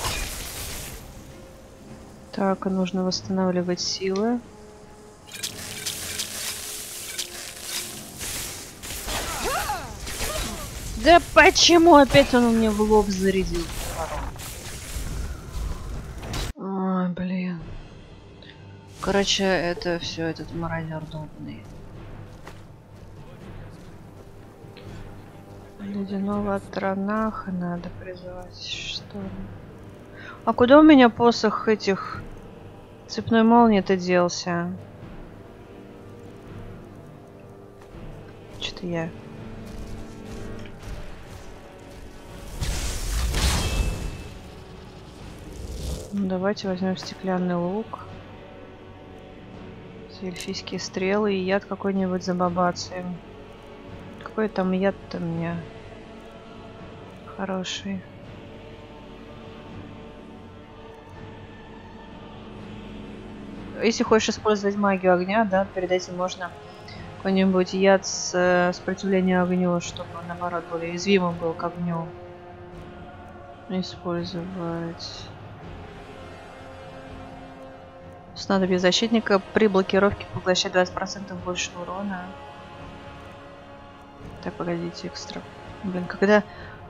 Так, нужно восстанавливать силы. Да почему опять он мне в лоб зарядил? Ой, блин. Короче, это все этот мародер долбанный. Ледяного Транаха надо призывать, что ли? А куда у меня посох этих цепной молнии-то делся? Что-то я... Ну, давайте возьмем стеклянный лук. Эльфийские стрелы и яд какой-нибудь забабацаем. Какой там яд-то у меня хороший. Если хочешь использовать магию огня, да, перед этим можно какой-нибудь яд с э, сопротивлением огню, чтобы он, наоборот, более уязвимым был к огню. Использовать. Снадобье защитника при блокировке поглощает двадцать процентов больше урона. Так, погодите, экстра. Блин, когда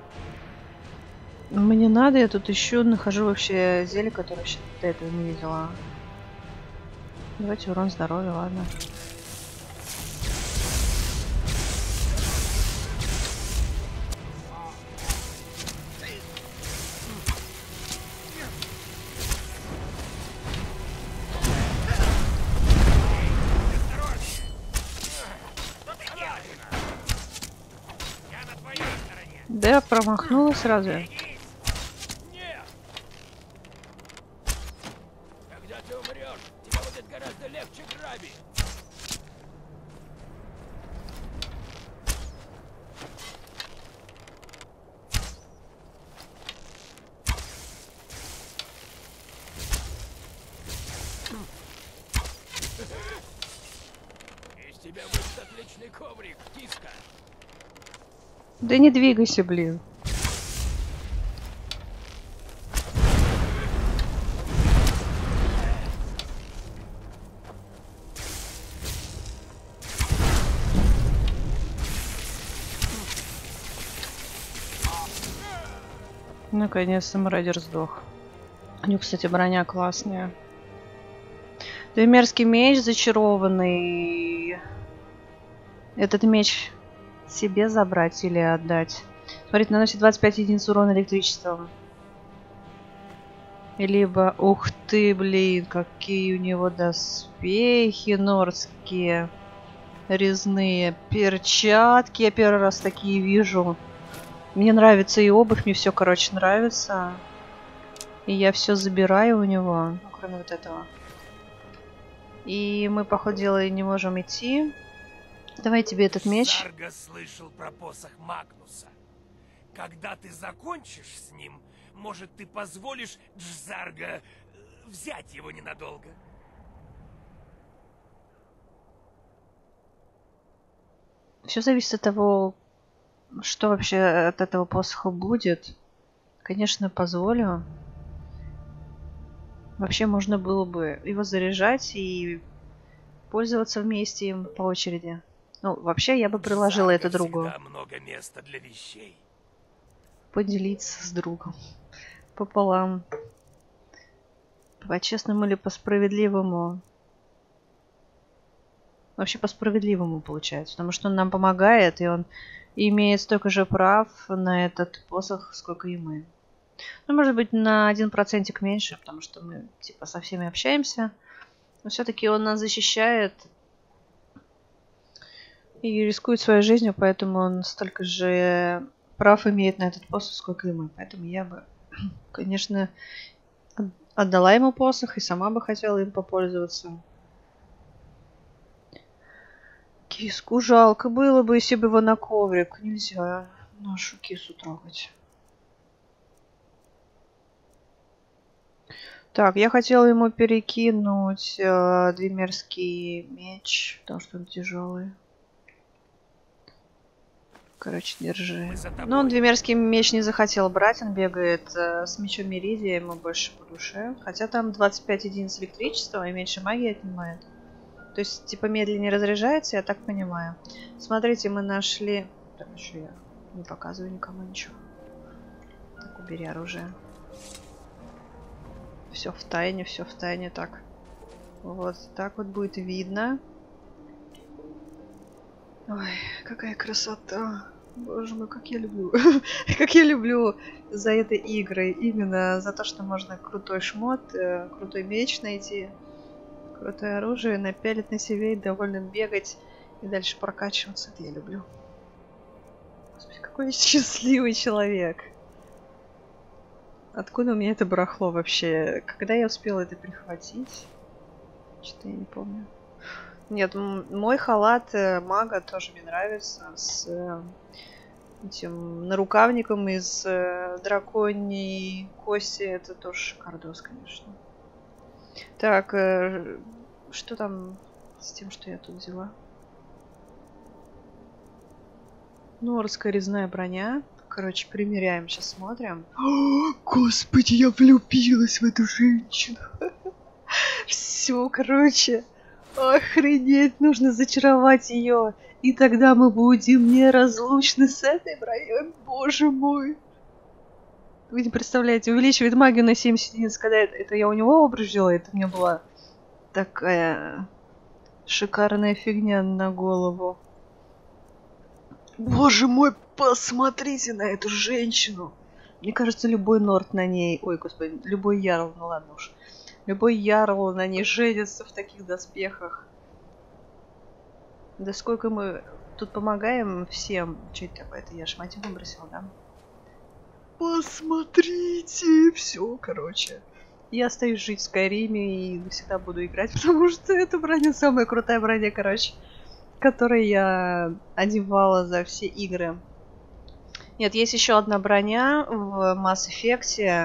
мне надо, я тут ищу, нахожу вообще зелье, которое еще до этого не видела. Давайте урон здоровья, ладно. Да, промахнулась сразу. Когда ты умрешь, тебя будет гораздо легче грабить. Из тебя будет отличный коврик, киска. Да не двигайся, блин. Наконец-то мародер сдох. У него, кстати, броня классная. Двемерский меч зачарованный. Этот меч себе забрать или отдать? Смотрите, наносит двадцать пять единиц урона электричеством. Либо... Ух ты, блин, какие у него доспехи нордские. Резные перчатки. Я первый раз такие вижу. Мне нравится и обувь, мне все, короче, нравится. И я все забираю у него, ну, кроме вот этого. И мы, по ходу дела, не можем идти. Давай тебе этот меч. Зарга слышал про посох Магнуса. Когда ты закончишь с ним, может, ты позволишь Джзарга взять его ненадолго? Все зависит от того, что вообще от этого посоха будет. Конечно, позволю. Вообще можно было бы его заряжать и пользоваться вместе им по очереди. Ну, вообще я бы приложила это другу. Много места для вещей. Поделиться с другом. Пополам. По-честному или по-справедливому? Вообще по-справедливому получается. Потому что он нам помогает, и он имеет столько же прав на этот посох, сколько и мы. Ну, может быть, на один процентик меньше, потому что мы, типа, со всеми общаемся. Но все-таки он нас защищает и рискует своей жизнью, поэтому он столько же прав имеет на этот посох, сколько и мы. Поэтому я бы, конечно, отдала ему посох и сама бы хотела им попользоваться. Киску жалко было бы, если бы его на коврик. Нельзя нашу кису трогать. Так, я хотела ему перекинуть э, двемерский меч, потому что он тяжелый. Короче, держи. Но он двемерский меч не захотел брать, он бегает э, с мечом Меридия, ему больше по душе. Хотя там двадцать пять единиц электричества и меньше магии отнимает. То есть, типа, медленнее разряжается, я так понимаю. Смотрите, мы нашли... Так, еще я Не показывай никому ничего. Так, убери оружие. Все в тайне, все в тайне. Так. Вот так вот будет видно. Ой, какая красота. Боже мой, как я люблю. Как я люблю за это игры. Именно за то, что можно крутой шмот, крутой меч найти, крутое оружие, напялить на себе и довольно бегать и дальше прокачиваться. Это я люблю. Господи, какой я счастливый человек. Откуда у меня это барахло вообще? Когда я успела это прихватить? Что-то я не помню. Нет, мой халат э, мага тоже мне нравится. С э, этим нарукавником из э, драконьей кости. Это тоже шикардос, конечно. Так, э, что там с тем, что я тут взяла? Норская резная броня. Короче, примеряем, сейчас смотрим. О, господи, я влюбилась в эту женщину. Все, короче. Охренеть, нужно зачаровать ее. И тогда мы будем неразлучны с этой броней. Боже мой. Вы не представляете, увеличивает магию на семьдесят единиц. Когда это, это я у него образ взяла, это мне была такая шикарная фигня на голову. Боже мой, посмотрите на эту женщину. Мне кажется, любой норд на ней... Ой, господи, любой ярл, ну ладно уж. Любой ярл на ней женится в таких доспехах. Да сколько мы тут помогаем всем. Что это такое? Это я шматик выбросила, да? Посмотрите! Все, короче. Я остаюсь жить в Скайриме и всегда буду играть, потому что эта броня самая крутая броня, короче, которую я одевала за все игры. Нет, есть еще одна броня в Mass Effect.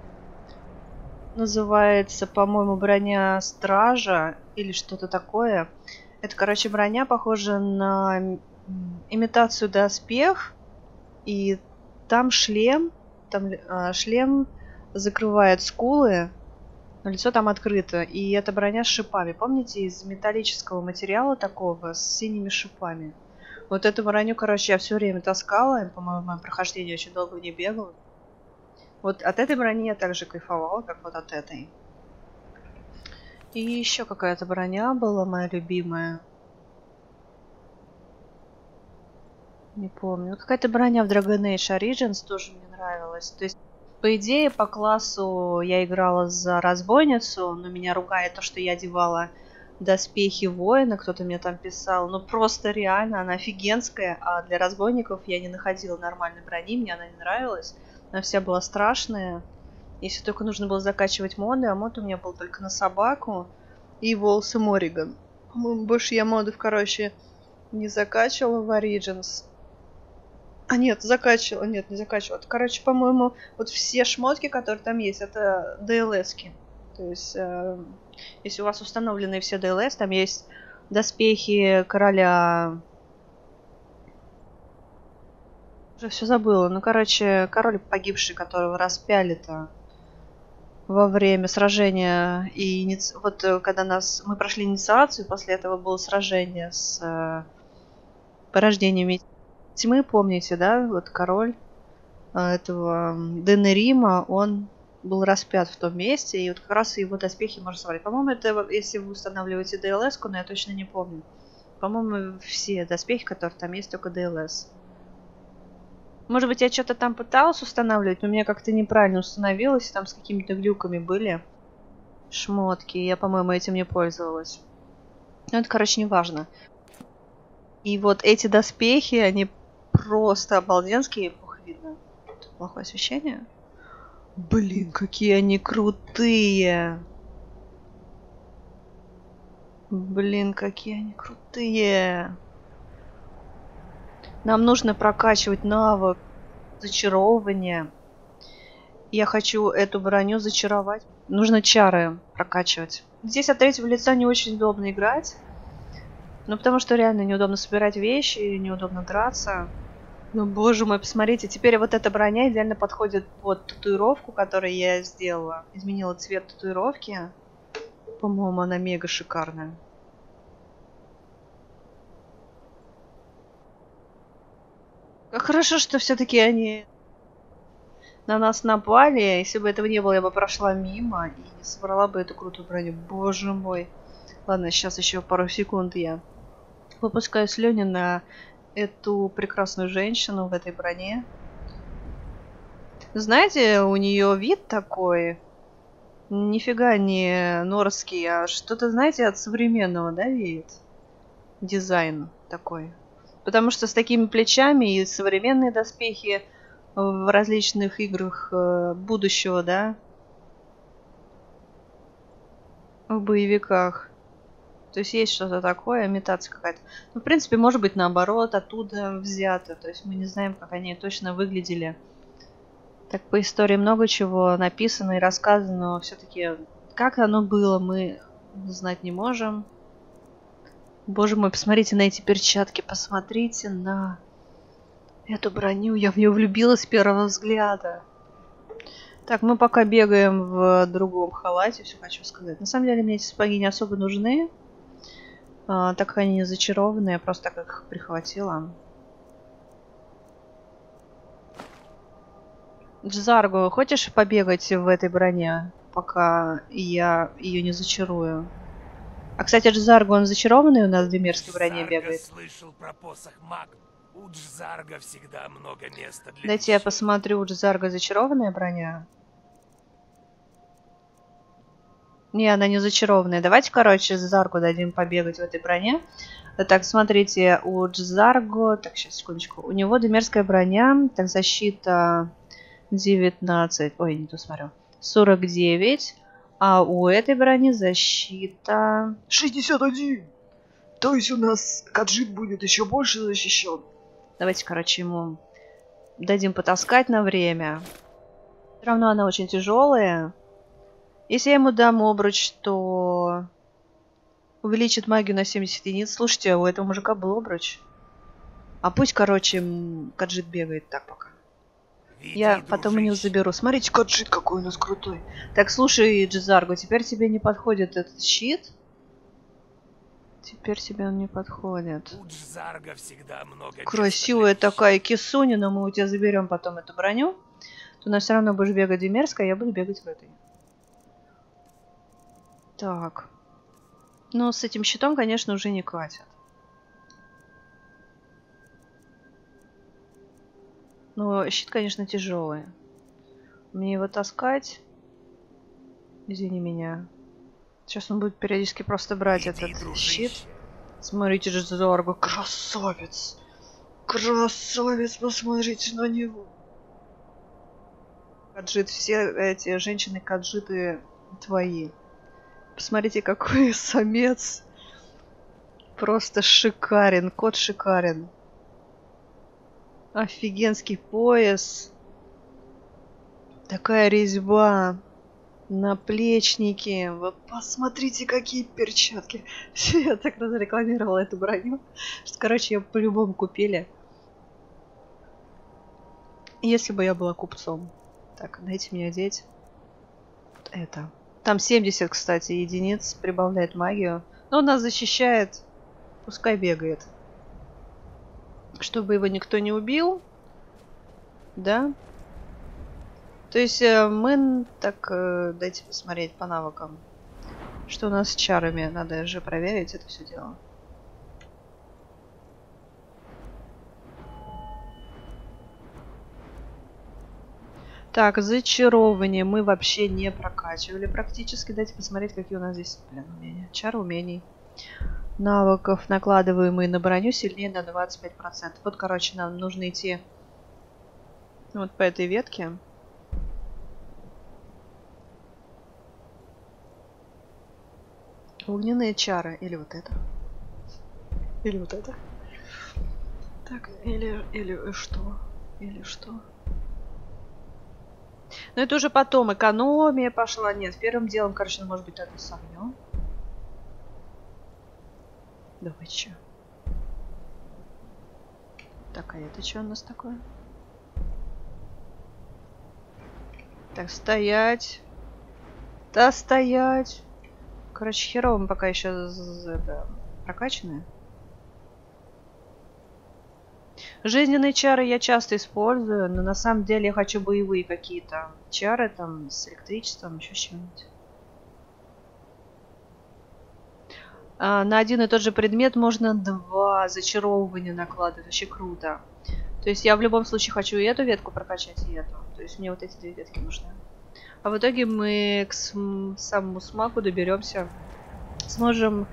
Называется, по-моему, броня Стража или что-то такое. Это, короче, броня похожа на имитацию доспех. И там шлем, там э, шлем закрывает скулы, но лицо там открыто. И эта броня с шипами. Помните, из металлического материала такого, с синими шипами. Вот эту броню, короче, я все время таскала. По-моему, в моем прохождении очень долго в ней бегала. Вот от этой брони я также кайфовала, как вот от этой. И еще какая-то броня была моя любимая. Не помню. Какая-то броня в Dragon Age Origins тоже мне нравилась. То есть, по идее, по классу я играла за разбойницу, но меня ругает то, что я одевала доспехи воина. Кто-то мне там писал. Ну, просто реально, она офигенская. А для разбойников я не находила нормальной брони, мне она не нравилась. Она вся была страшная. Если только нужно было закачивать моды, а мод у меня был только на собаку и волосы Морриган. По-моему, больше я модов, короче, не закачивала в Origins. А нет, закачивала, нет, не закачивала. Короче, по-моему, вот все шмотки, которые там есть, это ди эл эс-ки. То есть, э, если у вас установлены все ди эл эс, там есть доспехи короля... Уже все забыла. Ну, короче, король погибший, которого распяли-то во время сражения. И иници... вот когда нас мы прошли инициацию, после этого было сражение с э, порождениями тьмы, помните, да? Вот король э, этого Денерима, он был распят в том месте, и вот как раз его доспехи можно собрать. По-моему, это если вы устанавливаете ди эл эс-ку, но я точно не помню. По-моему, все доспехи, которые там есть, только ди эл эс. Может быть, я что-то там пыталась устанавливать, но у меня как-то неправильно установилось, там с какими-то глюками были шмотки. Я, по-моему, этим не пользовалась. Ну, это, короче, не важно. И вот эти доспехи, они просто обалденские. Плохо видно. Тут плохое освещение. Блин, какие они крутые. Блин, какие они крутые. Нам нужно прокачивать навык зачаровывания. Я хочу эту броню зачаровать. Нужно чары прокачивать. Здесь от третьего лица не очень удобно играть. Ну, потому что реально неудобно собирать вещи, неудобно драться. Ну, боже мой, посмотрите. Теперь вот эта броня идеально подходит под татуировку, которую я сделала. Изменила цвет татуировки. По-моему, она мега шикарная. хорошо, что все-таки они на нас напали. Если бы этого не было, я бы прошла мимо и не собрала бы эту крутую броню. Боже мой. Ладно, сейчас еще пару секунд я выпускаю слюни на эту прекрасную женщину в этой броне. Знаете, у нее вид такой, нифига не норский, а что-то, знаете, от современного, да, веет? Дизайн такой. Потому что с такими плечами и современные доспехи в различных играх будущего, да, в боевиках. То есть есть что-то такое, имитация какая-то. Ну, в принципе, может быть, наоборот, оттуда взято. То есть мы не знаем, как они точно выглядели. Так, по истории много чего написано и рассказано, но все-таки как оно было, мы знать не можем. Боже мой, посмотрите на эти перчатки, посмотрите на эту броню. Я в нее влюбилась с первого взгляда. Так, мы пока бегаем в другом халате, все хочу сказать. На самом деле мне эти сапоги не особо нужны, а, так как они не зачарованные, я просто так их прихватила. Джзарго, хочешь побегать в этой броне, пока я ее не зачарую? А, кстати, Джзарго, он зачарованный у нас в демерской броне бегает? Слышал про посох Магнуса. У Джзарга всегда много места для Дайте я посмотрю, у Джзарга зачарованная броня? Не, она не зачарованная. Давайте, короче, Джзаргу дадим побегать в этой броне. Так, смотрите, у Джзарго... Так, сейчас, секундочку. У него демерская броня. Так, защита девятнадцать. Ой, не то смотрю. сорок девять. А у этой брони защита... шестьдесят один. То есть у нас Каджит будет еще больше защищен. Давайте, короче, ему дадим потаскать на время. Все равно она очень тяжелая. Если я ему дам обруч, то увеличит магию на семьдесят единиц. Слушайте, у этого мужика был обруч. А пусть, короче, Каджит бегает так пока. Види, Я потом у него заберу. Смотрите, Каджит какой у нас крутой. Так, слушай, Джзарго, теперь тебе не подходит этот щит? Теперь тебе он не подходит. У Джзарга всегда много Красивая такая кисуня, но мы у тебя заберем потом эту броню. Ты у нас все равно будешь бегать демерзко, а я буду бегать в этой. Так. Ну, с этим щитом, конечно, уже не катят. Но щит, конечно, тяжелый. Мне его таскать... Извини меня. Сейчас он будет периодически просто брать Иди, этот дружище. щит. Смотрите же, Джзарго, красавец! Красавец, посмотрите на него! Каджит, все эти женщины-каджиты твои. Посмотрите, какой самец. Просто шикарен, кот шикарен. Офигенский пояс. Такая резьба. Наплечники. Вы посмотрите, какие перчатки. Я так разрекламировала эту броню, что, короче, ее по-любому купили. Если бы я была купцом. Так, дайте мне одеть. Вот это. Там семьдесят, кстати, единиц прибавляет магию. Но он нас защищает. Пускай бегает. Чтобы его никто не убил. Да? То есть мы... Так, дайте посмотреть по навыкам. Что у нас с чарами? Надо же проверить это все дело. Так, зачарование мы вообще не прокачивали практически. Дайте посмотреть, какие у нас здесь, блин, умения. Чар умений. Навыков, накладываемые на броню, сильнее на двадцать пять процентов. Вот, короче, нам нужно идти вот по этой ветке. Огненные чары. Или вот это. Или вот это. Так, или, или что? Или что? Но это уже потом экономия пошла. Нет, первым делом, короче, ну, может быть, это с огнем. Давайте. Так, а это что у нас такое? Так, стоять. Да, стоять. Короче, херово мы пока еще это, прокачаны. Жизненные чары я часто использую, но на самом деле я хочу боевые какие-то чары там с электричеством, еще с чем-нибудь. А, на один и тот же предмет можно два зачаровывания накладывать. Вообще круто. То есть я в любом случае хочу и эту ветку прокачать, и эту. То есть мне вот эти две ветки нужны. А в итоге мы к самому смаку доберемся. Сможем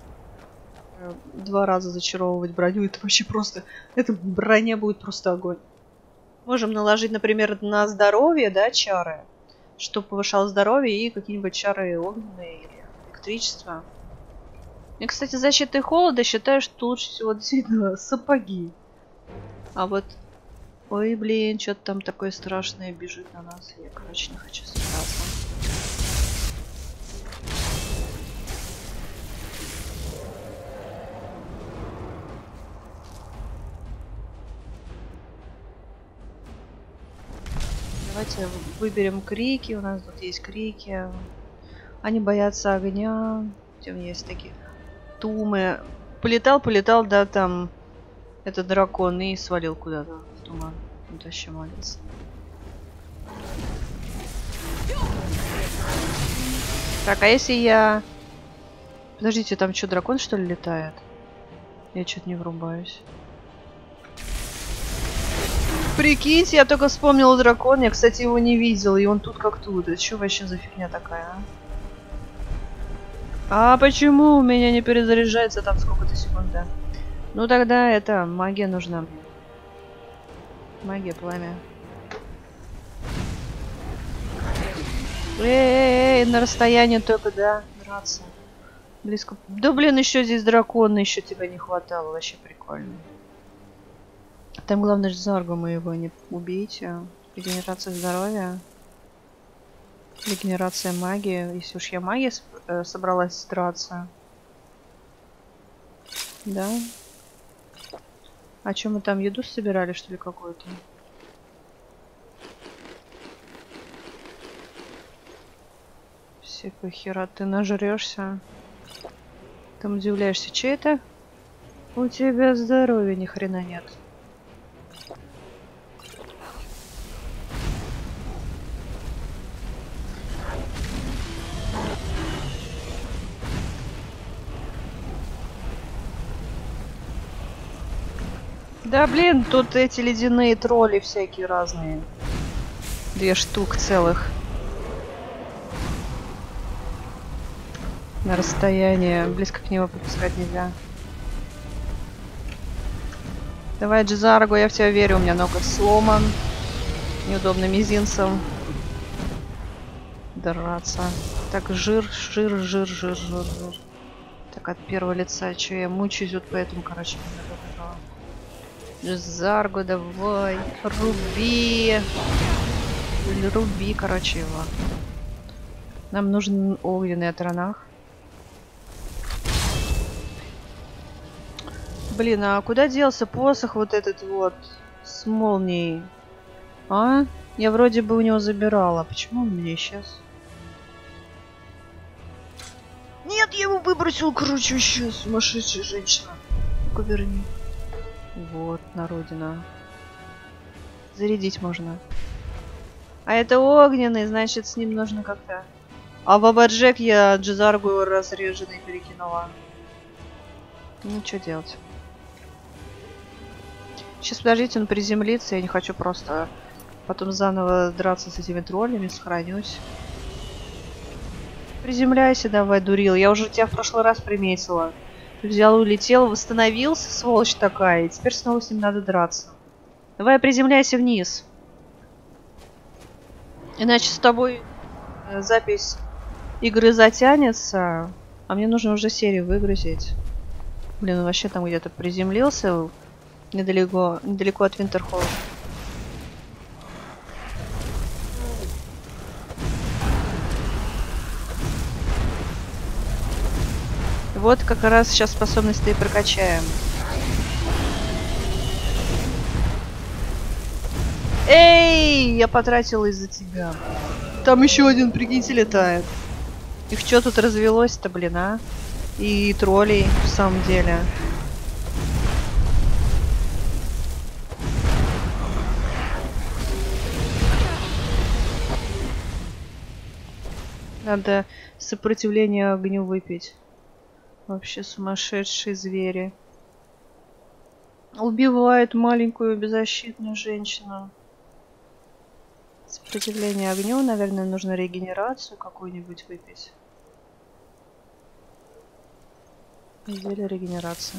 два раза зачаровывать броню. Это вообще просто... Эта броня будет просто огонь. Можем наложить, например, на здоровье, да, чары. Чтобы повышал здоровье и какие-нибудь чары огненные или электричество. Я, кстати, защитой холода считаю, что лучше всего действительно сапоги. А вот... Ой, блин, что-то там такое страшное бежит на нас. Я, короче, не хочу сражаться. Давайте выберем крики. У нас тут есть крики. Они боятся огня. Там есть такие тумы. Полетал, полетал, да, там этот дракон и свалил куда-то в туман. Вот вообще молится. Так, а если я... Подождите, там что, дракон что ли летает? Я что-то не врубаюсь. Прикиньте, я только вспомнил дракон, я, кстати, его не видел, и он тут как тут. Это что вообще за фигня такая, а? А почему у меня не перезаряжается там сколько-то секунд, да? Ну тогда это, магия нужна. Магия, пламя. Эй, на расстоянии только, да, драться. Близко. Да блин, еще здесь дракон, еще тебя не хватало, вообще прикольно. Там главное же Заргу мы его не убейте. Регенерация здоровья. Регенерация магии. Если уж я магией э, собралась драться. Да. А что мы там еду собирали, что ли, какую-то? Всякая хера, ты нажрешься. Там удивляешься, че это? У тебя здоровья ни хрена нет. Да блин, тут эти ледяные тролли всякие разные. Две штук целых. На расстоянии. Близко к нему подпускать нельзя. Давай, Джизарго, я в тебя верю. У меня ноготь сломан. Неудобно мизинцем драться. Так, жир, жир, жир, жир, жир, жир. Так, от первого лица, что я мучаюсь, вот поэтому, короче, не надо. Джизарго, давай. Руби. Или руби, короче, его. Нам нужен огненный отранах. Блин, а куда делся посох вот этот вот с молнией? А? Я вроде бы у него забирала. Почему он мне исчез? Нет, я его выбросил, короче, вообще сумасшедшая женщина. Ну-ка, верни. Вот, на родина. Зарядить можно. А это огненный, значит, с ним нужно как-то... А в Абаджек я Джизаргу разреженный перекинула. Ну, что делать? Сейчас, подождите, он приземлится. Я не хочу просто потом заново драться с этими троллями. Сохранюсь. Приземляйся давай, дурил. Я уже тебя в прошлый раз приметила. Ты взял, улетел, восстановился, сволочь такая. И теперь снова с ним надо драться. Давай приземляйся вниз. Иначе с тобой запись игры затянется. А мне нужно уже серию выгрузить. Блин, он вообще там где-то приземлился. Недалеко, недалеко от Винтерхолла. Вот как раз сейчас способности и прокачаем. Эй, я потратила из-за тебя. Там еще один, прикиньте, летает. Их что тут развелось-то, блин, а? И троллей, в самом деле. Надо сопротивление огню выпить. Вообще сумасшедшие звери. Убивает маленькую беззащитную женщину. Сопротивление огню. Наверное, нужно регенерацию какую-нибудь выпить. Зелье регенерации.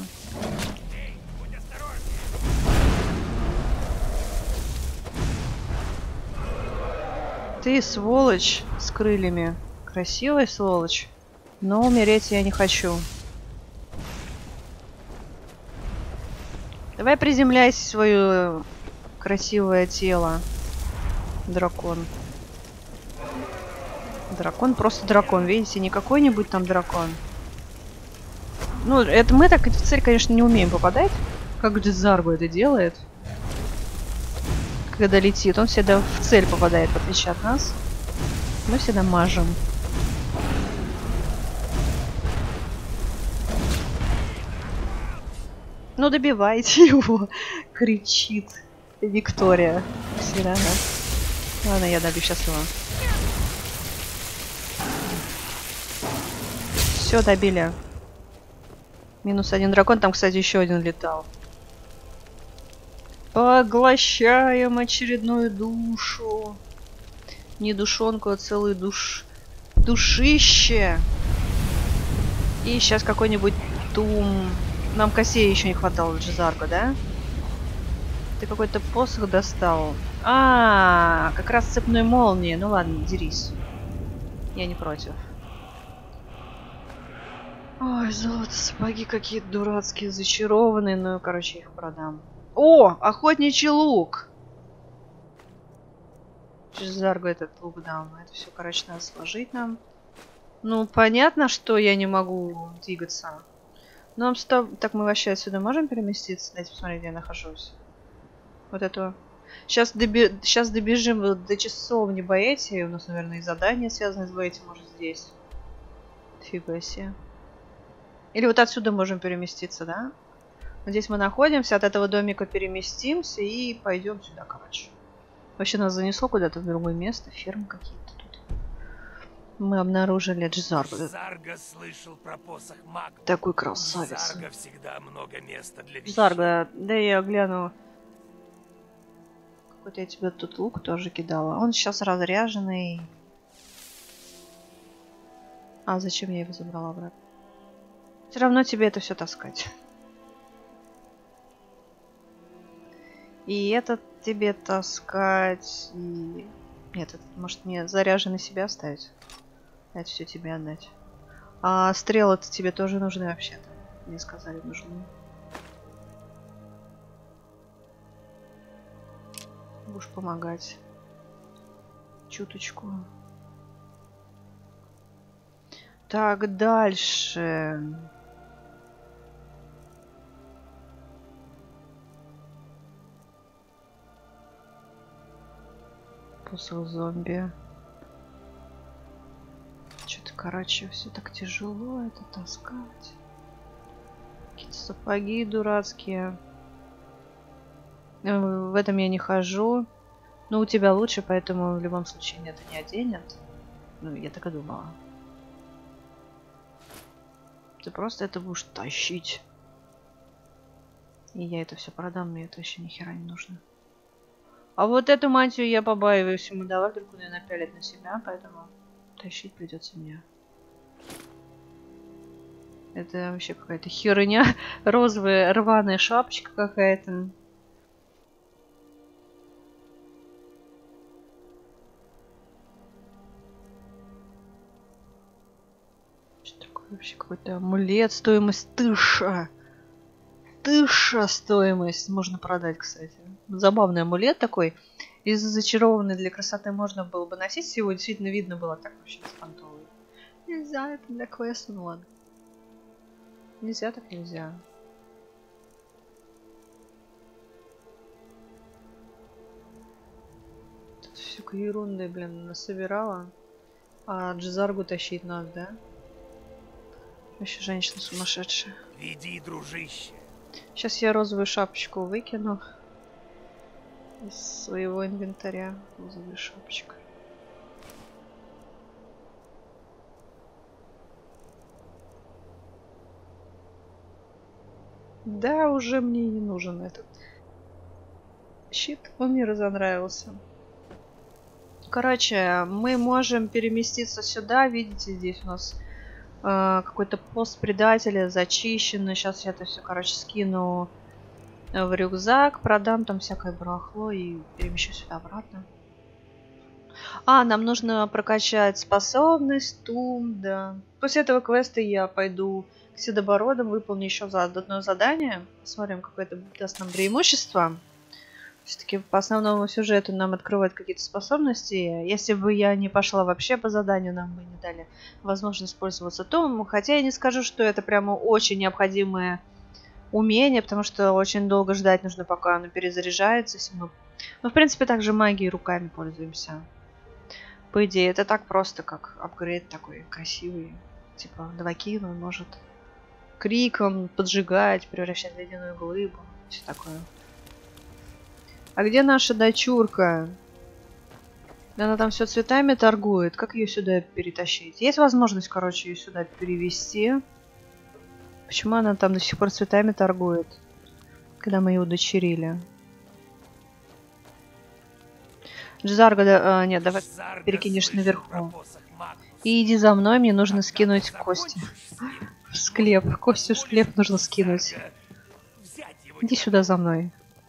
Ты сволочь с крыльями. Красивая сволочь. Но умереть я не хочу. Давай приземляйся в свое красивое тело. Дракон. Дракон, просто дракон. Видите, не какой-нибудь там дракон. Ну, это мы так в цель, конечно, не умеем попадать. Как Джизарго это делает. Когда летит, он всегда в цель попадает, в отличие от нас. Мы всегда мажем. Ну, добивайте его, кричит Виктория. Всегда, да? Ладно, я добью сейчас его. Все, добили. Минус один дракон, там, кстати, еще один летал. Поглощаем очередную душу. Не душонку, а целую душ... душище. И сейчас какой-нибудь тум... Нам косей еще не хватало, Джизарго, да? Ты какой-то посох достал. А, -а, а, как раз цепной молнии. Ну ладно, дерись. Я не против. Ой, золото, сапоги какие-то дурацкие, зачарованные. Ну, короче, их продам. О, охотничий лук! Джизарго этот лук дам. Это все, короче, надо сложить нам. Ну, понятно, что я не могу двигаться. Ну, стоп. Так, мы вообще отсюда можем переместиться? Дайте посмотреть, где я нахожусь. Вот это. Сейчас, доби... Сейчас добежим до часовни Боэти. У нас, наверное, и задания связаны с Боэти, может, здесь. Фига себе. Или вот отсюда можем переместиться, да? Вот здесь мы находимся, от этого домика переместимся и пойдем сюда, короче. Вообще нас занесло куда-то в другое место. Фермы какие-то тут. Мы обнаружили Джизарго. Джизарго слышал про посох Магнуса. Такой красавец. Джизарго всегда много места для Джизарго, да я гляну. Какой-то я тебе тут лук тоже кидала. Он сейчас разряженный. А зачем я его забрала обратно? Все равно тебе это все таскать. И этот тебе таскать. И... Нет, этот, может, мне заряженный себя оставить? Это все тебе отдать. А стрелы-то тебе тоже нужны вообще-то. Мне сказали, нужны. Будешь помогать. Чуточку. Так, дальше. Посох зомби. Что-то, короче, все так тяжело это таскать. Какие-то сапоги дурацкие. В этом я не хожу. Но у тебя лучше, поэтому в любом случае мне это не оденет. Ну, я так и думала. Ты просто это будешь тащить. И я это все продам, мне это вообще ни хера не нужно. А вот эту мантию я побаиваюсь ему давать, вдруг он ее напялит на себя, поэтому тащить придется мне. Это вообще какая-то херня. Розовая рваная шапочка какая-то. Что такое вообще? Какой-то амулет, стоимость тысяча. Тысяча стоимость. Можно продать, кстати. Забавный амулет такой. Из зачарованной для красоты можно было бы носить. Его действительно видно было так вообще спонтовый. Нельзя, это для квеста, ну ладно. Нельзя, так нельзя. Тут всякой ерунды, блин, насобирала. А Джизаргу тащить надо, да? Вообще женщина сумасшедшая. Веди, дружище. Сейчас я розовую шапочку выкину из своего инвентаря. Розовая шапочка. Да, уже мне не нужен этот щит. Он мне разонравился. Короче, мы можем переместиться сюда. Видите, здесь у нас э, какой-то пост предателя зачищен. Сейчас я это все, короче, скину в рюкзак, продам там всякое барахло и перемещу сюда обратно. А, нам нужно прокачать способность, тум, да. После этого квеста я пойду к седобородам, выполню еще одно задание. Посмотрим, какое это даст нам преимущество. Все-таки по основному сюжету нам открывают какие-то способности. Если бы я не пошла вообще по заданию, нам бы не дали возможность пользоваться тумом. Хотя я не скажу, что это прямо очень необходимое умение, потому что очень долго ждать нужно, пока оно перезаряжается. Если мы... Ну, в принципе, также магией руками пользуемся. По идее, это так просто, как апгрейд такой красивый. Типа, два кина он может криком поджигать, превращать в ледяную глыбу. Все такое. А где наша дочурка? Она там все цветами торгует. Как ее сюда перетащить? Есть возможность, короче, ее сюда перевести. Почему она там до сих пор цветами торгует? Когда мы ее удочерили. Джзарга, да, а, нет, давай перекинешь наверху. И иди за мной, мне нужно скинуть кости. В склеп. Кости в склеп нужно скинуть. Иди сюда за мной.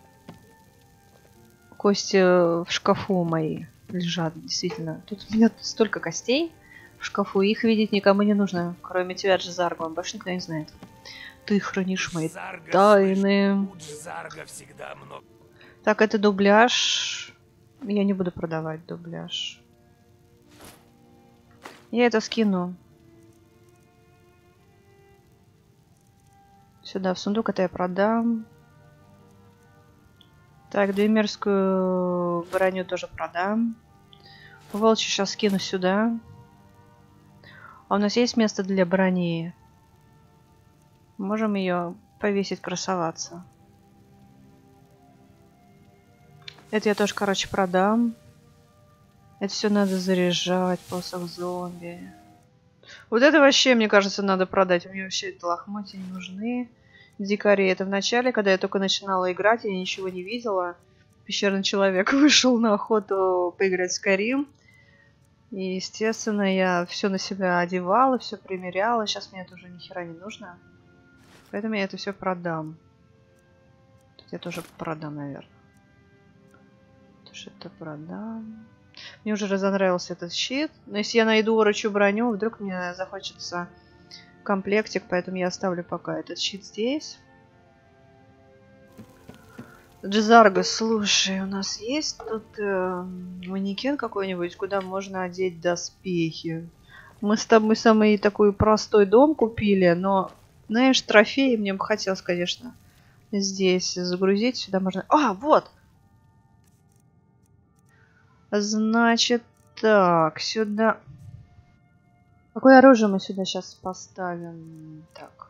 Кости в шкафу мои лежат, действительно. Тут у меня столько костей в шкафу, их видеть никому не нужно, кроме тебя, Джзарга. Больше никто не знает. Ты хранишь мои тайны. Так, это дубляж. Я не буду продавать дубляж. Я это скину. Сюда, в сундук, это я продам. Так, двумерскую броню тоже продам. Волчью сейчас скину сюда. А у нас есть место для брони? Можем ее повесить, красоваться. Это я тоже, короче, продам. Это все надо заряжать, посох зомби. Вот это вообще, мне кажется, надо продать. Мне вообще это лохмотья не нужны. Дикари. Это в начале, когда я только начинала играть, я ничего не видела. Пещерный человек вышел на охоту поиграть с Карим. И, естественно, я все на себя одевала, все примеряла. Сейчас мне это уже ни хера не нужно. Поэтому я это все продам. Тут я тоже продам, наверное. Тоже это продам. Мне уже разонравился этот щит. Но если я найду орочью броню, вдруг мне захочется комплектик, поэтому я оставлю пока этот щит здесь. Джзарга, слушай, у нас есть тут э, манекен какой-нибудь, куда можно одеть доспехи. Мы с тобой самый такой простой дом купили, но, знаешь, трофеи мне бы хотелось, конечно, здесь загрузить. Сюда можно... А, вот! Значит, так, сюда... Какое оружие мы сюда сейчас поставим? Так.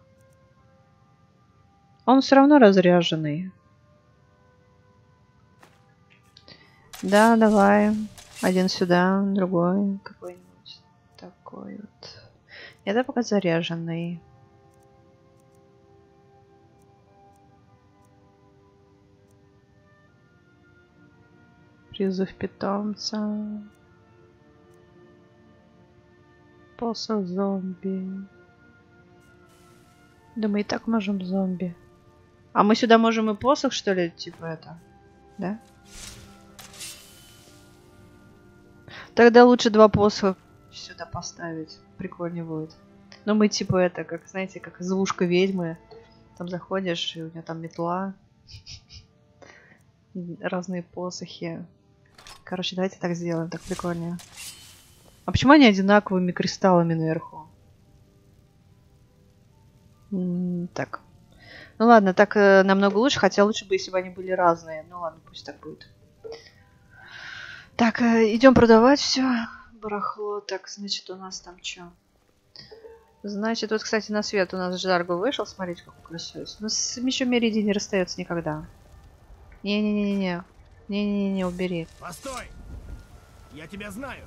Он все равно разряженный. Да, давай. Один сюда, другой какой-нибудь такой вот. Это пока заряженный. Призыв питомца. Посох зомби. Да мы и так можем зомби. А мы сюда можем и посох, что ли? Типа это. Да? Тогда лучше два посоха сюда поставить. Прикольнее будет. Но мы типа это, как, знаете, как извушка ведьмы. Там заходишь, и у нее там метла. Разные посохи. Короче, давайте так сделаем, так прикольнее. А почему они одинаковыми кристаллами наверху? М-м, так. Ну ладно, так э, намного лучше, хотя лучше бы, если бы они были разные. Ну ладно, пусть так будет. Так, э, идем продавать все. Барахло. Так, значит, у нас там что? Значит, вот, кстати, на свет у нас Джзарга вышел. Смотрите, какой красивый. У нас с мечом Мериди не расстается никогда. Не-не-не-не. Не-не-не, убери. Постой! Я тебя знаю.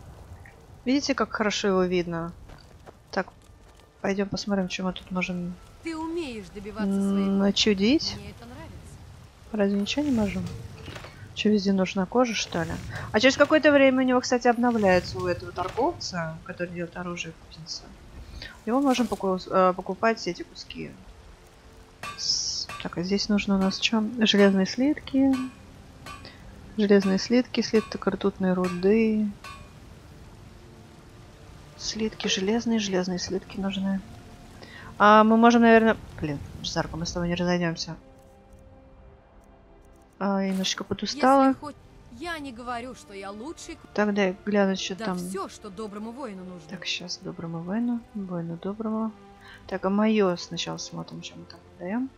Видите, как хорошо его видно? Так, пойдем посмотрим, что мы тут можем Ты умеешь добиваться своего. Начудить? Мне это нравится. Разве ничего не можем? Что, везде нужна кожа, что ли? А через какое-то время у него, кстати, обновляется у этого торговца, который делает оружие в кузнице. Его можем поку- покупать эти куски. С... Так, а здесь нужно у нас что? Железные слитки. Железные слитки, слиток ртутной руды. Слитки железные, железные слитки нужны. А мы можем, наверное... Блин, Зарко, мы с тобой не разойдемся. А, я немножечко подустала. Хоть... Я не говорю, что я лучший. Тогда глянуть, что да там. Все, что доброму воину нужно. Так, сейчас доброму воину. Воину доброму. Так, а мое сначала смотрим, что мы там продаем.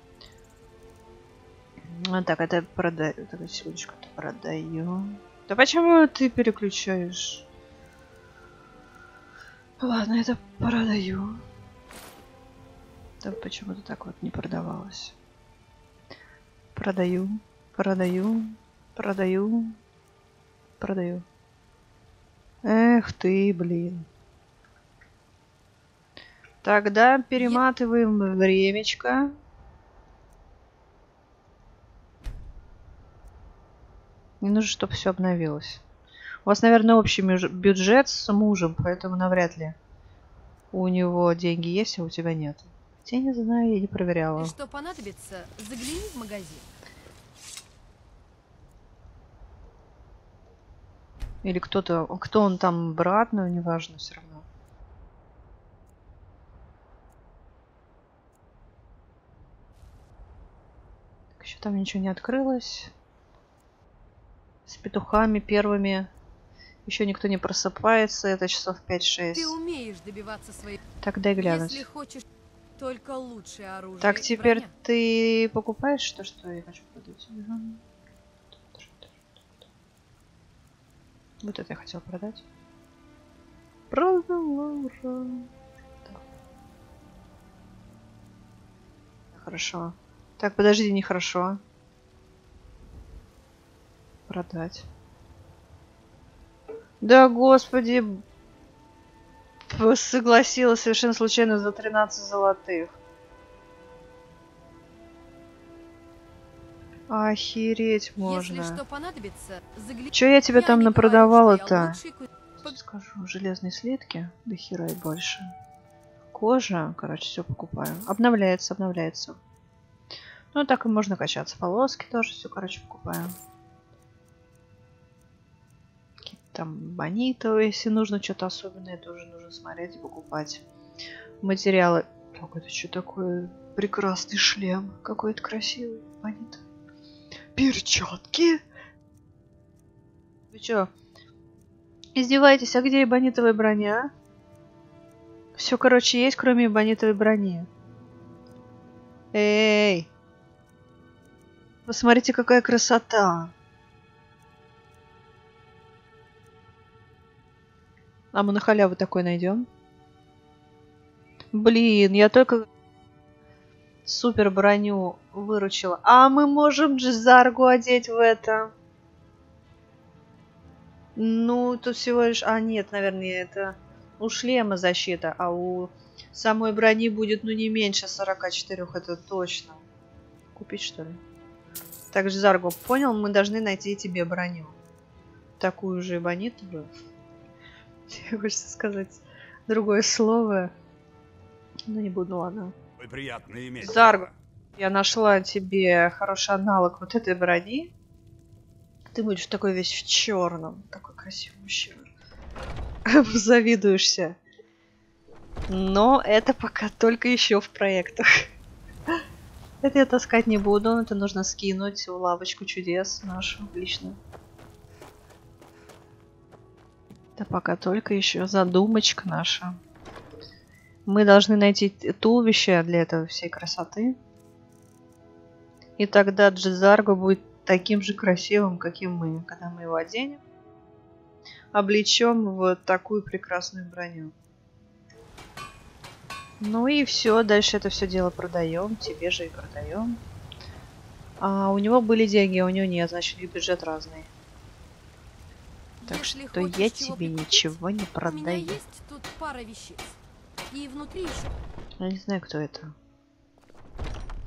А, так, это продаю. Так, секундочку, это продаю. Да почему ты переключаешь? Ладно, это продаю. Да почему-то так вот не продавалось. Продаю, продаю, продаю, продаю. Эх ты, блин. Тогда перематываем Я... времечко. Мне нужно, чтобы все обновилось. У вас, наверное, общий бюджет с мужем, поэтому навряд ли у него деньги есть, а у тебя нет. Я не знаю, я не проверяла. И что понадобится, загляни в магазин. Или кто-то, кто он там, брат, но неважно, все равно. Так, еще там ничего не открылось. С петухами первыми. Еще никто не просыпается, это часов пять-шесть. Ты умеешь добиваться своей... Так, дай глянуть. Если хочешь только лучшее оружие. Так, теперь броня. ты покупаешь то, что я хочу продать? Угу. Вот это я хотел продать. Продала, ура. Так. Хорошо. Так, подожди, нехорошо. Продать. Да, господи. Согласилась совершенно случайно за тринадцать золотых. Охереть можно. Если что понадобится, загля... Чё я тебе я там напродавала-то? Лучший... Скажу, железные слитки. Да хера и больше. Кожа. Короче, все покупаю. Обновляется, обновляется. Ну, так и можно качаться. Полоски тоже все, короче, покупаю. Какие-то там бониты, если нужно что-то особенное, тоже нужно смотреть и покупать. Материалы. Так, это что такое? Прекрасный шлем. Какой-то красивый. Бониты. Перчатки? Вы чё? Издеваетесь? А где эбонитовая броня? Все, короче, есть, кроме эбонитовой брони. Эй! Посмотрите, какая красота! А мы на халяву такой найдем? Блин, я только супер броню выручила. А мы можем Джизаргу одеть в это. Ну, тут всего лишь... А, нет, наверное, это у шлема защита, а у самой брони будет, ну, не меньше сорока четырёх, это точно. Купить, что ли? Так, Джизаргу, понял, мы должны найти тебе броню. Такую же бонитовую. Хочется сказать другое слово. Ну, не буду, ладно. Приятно иметь. Зарго, я нашла тебе хороший аналог вот этой брони. Ты будешь такой весь в черном. Такой красивый мужчина. Завидуешься. Но это пока только еще в проектах. Это я таскать не буду. Это нужно скинуть в лавочку чудес нашу лично. Это пока только еще задумочка наша. Мы должны найти туловище для этого всей красоты. И тогда Джизарго будет таким же красивым, каким мы, когда мы его оденем. Облечем в такую прекрасную броню. Ну и все, дальше это все дело продаем. Тебе же и продаем. А у него были деньги, а у него нет, значит их бюджет разный. Так Если что хочешь я чего тебе прикупить, ничего не у меня продаю. есть тут пара вещиц. И внутри еще. Я не знаю, кто это.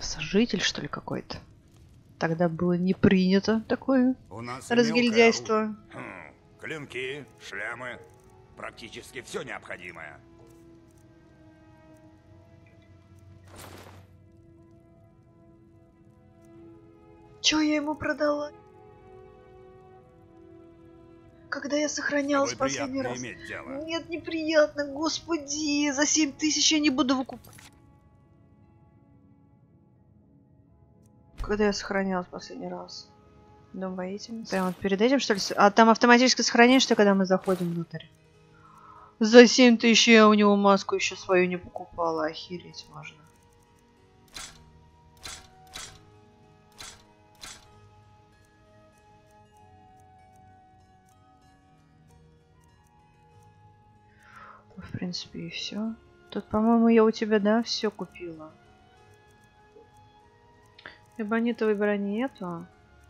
сожитель, что ли, какой-то. Тогда было не принято такое У нас разгильдяйство. Хм, клинки, шлемы, практически все необходимое. Чё я ему продала? Когда я сохранялась последний раз. Нет, неприятно, господи, за семь тысяч я не буду выкупать. Когда я сохранялась последний раз? Дом воительницы. Прям вот перед этим, что ли? А там автоматически сохраняешь, что когда мы заходим внутрь? За семь тысяч я у него маску еще свою не покупала. Охереть можно. В принципе, и все. Тут, по-моему, я у тебя, да, все купила. Эбонитовой брони нету.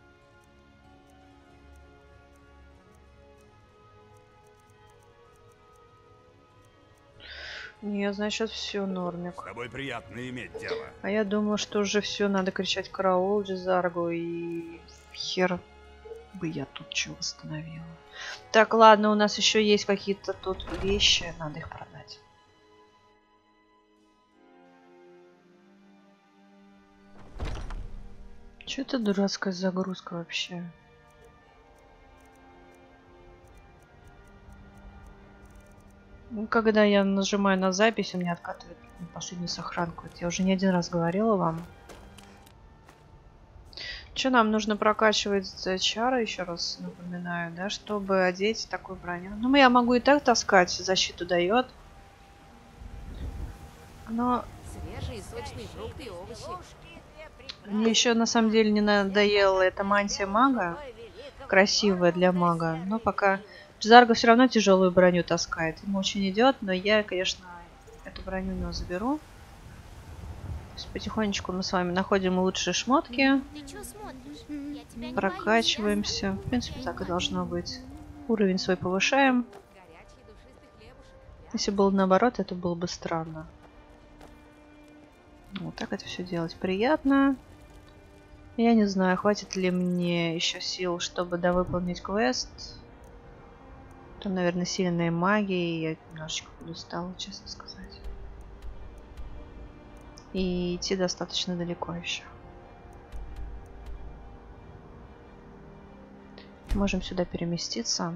Не, значит, все нормик. С тобой приятно иметь дело. А я думала, что уже все, надо кричать караул, Джизаргу, и хер бы я тут что восстановила. Так, ладно, у нас еще есть какие-то тут вещи, надо их продать. Что это дурацкая загрузка вообще? Ну, когда я нажимаю на запись, у меня откатывает на последнюю сохранку. Это я уже не один раз говорила вам. Что нам нужно прокачивать чары, еще раз напоминаю, да, чтобы одеть такую броню. Ну, я могу и так таскать, защиту дает. Но... Свежие, сочные фрукты и овощи. Мне еще на самом деле не надоела эта мантия мага. Красивая для мага. Но пока... Джизарго все равно тяжелую броню таскает. Ему очень идет, но я, конечно, эту броню у него заберу. То есть потихонечку мы с вами находим лучшие шмотки. Прокачиваемся. В принципе, так и должно быть. Уровень свой повышаем. Если было наоборот, это было бы странно. Вот так это все делать приятно. Я не знаю, хватит ли мне еще сил, чтобы довыполнить квест. Там, наверное, сильная магия, и я немножечко подустала, честно сказать. И идти достаточно далеко еще. Можем сюда переместиться,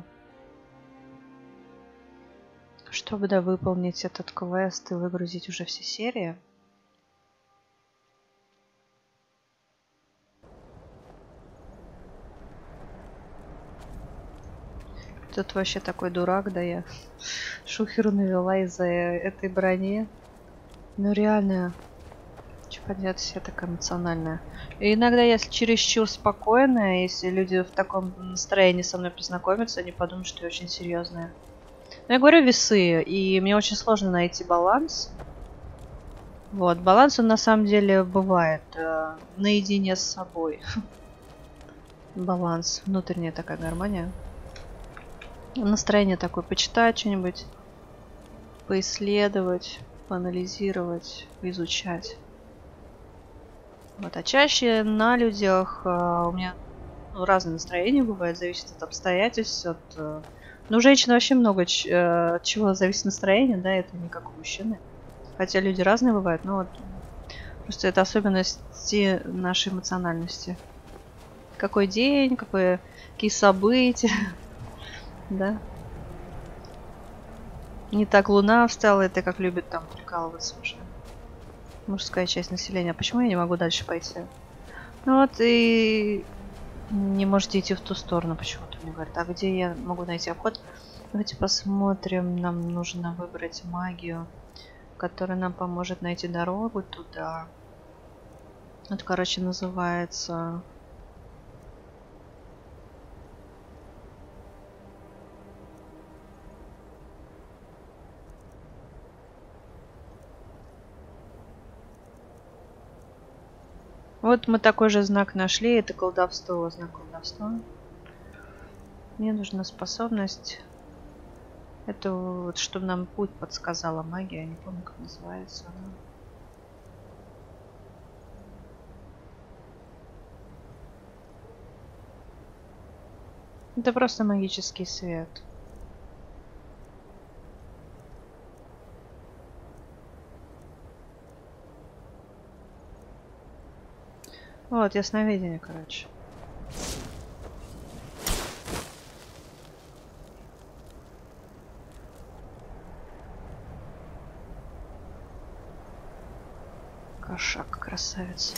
чтобы довыполнить этот квест и выгрузить уже все серии. Тут вообще такой дурак, да, я шухеру навела из-за этой брони. Ну реально, что поделать, я такая эмоциональная. И иногда, если чересчур спокойная, если люди в таком настроении со мной познакомятся, они подумают, что я очень серьезная. Но я говорю весы, и мне очень сложно найти баланс. Вот, баланс он на самом деле бывает э, наедине с собой. Баланс, внутренняя такая гармония. Настроение такое, почитать что-нибудь, поисследовать, поанализировать, поизучать. Вот, а чаще на людях а, у меня ну, разные настроения бывают, зависит от обстоятельств, от... А, ну, у женщин вообще много ч, а, чего зависит настроение, да, это не как у мужчины. Хотя люди разные бывают, но вот просто это особенности нашей эмоциональности. Какой день, какое, какие события. Да. Не так луна встала, это как любит там прикалываться уже. Мужская часть населения. А почему я не могу дальше пойти? Ну вот и не можете идти в ту сторону почему-то. Мне говорят, а где я могу найти обход? Давайте посмотрим. Нам нужно выбрать магию, которая нам поможет найти дорогу туда. Это, короче, называется... Вот мы такой же знак нашли. Это колдовство, знак колдовства. Мне нужна способность. Это вот, чтобы нам путь подсказала магия. Я не помню, как называется она. Это просто магический свет. Вот, ясновидение, короче. Кошак, красавец.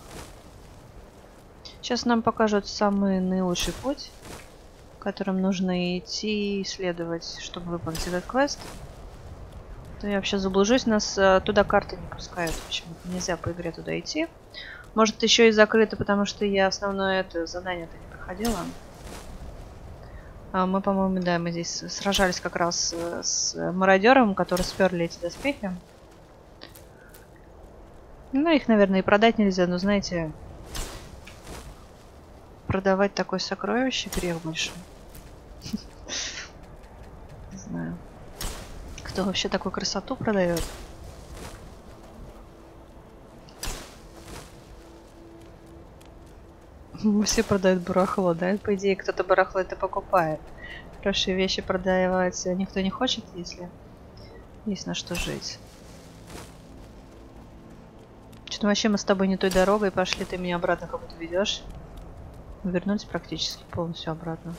Сейчас нам покажут самый наилучший путь, которым нужно идти и исследовать, чтобы выполнить этот квест. То я вообще заблужусь, нас туда карты не пускают. Почему-то нельзя по игре туда идти. Может, еще и закрыто, потому что я основное это задание-то не проходила. А мы, по-моему, да, мы здесь сражались как раз с мародером, который сперли эти доспехи. Ну, их, наверное, и продать нельзя, но, знаете, продавать такое сокровище грех больше. Не знаю. Кто вообще такую красоту продает? Все продают барахло, да? По идее, кто-то барахло это покупает. Хорошие вещи продавать никто не хочет, если есть на что жить. Что-то вообще мы с тобой не той дорогой пошли, ты меня обратно как будто ведешь. Вернулись практически полностью обратно.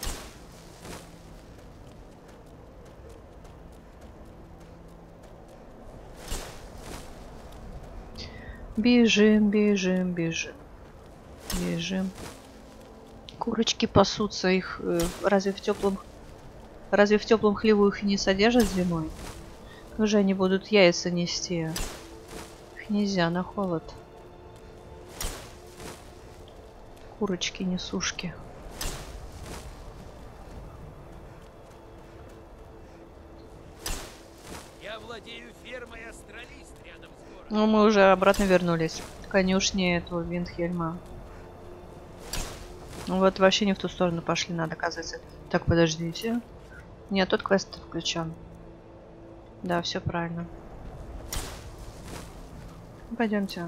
Бежим, бежим, бежим. Бежим. Курочки пасутся, их э, разве в теплом разве в теплом хлеву их не содержат зимой? Как же они будут яйца нести? Их нельзя на холод. Курочки, несушки. Я владею фермой Астралист рядом с городом. Ну, мы уже обратно вернулись. Конюшни этого Виндхельма. Вот вообще не в ту сторону пошли, надо казаться. Так, подождите. Нет, тот квест включен. Да, все правильно. Пойдемте.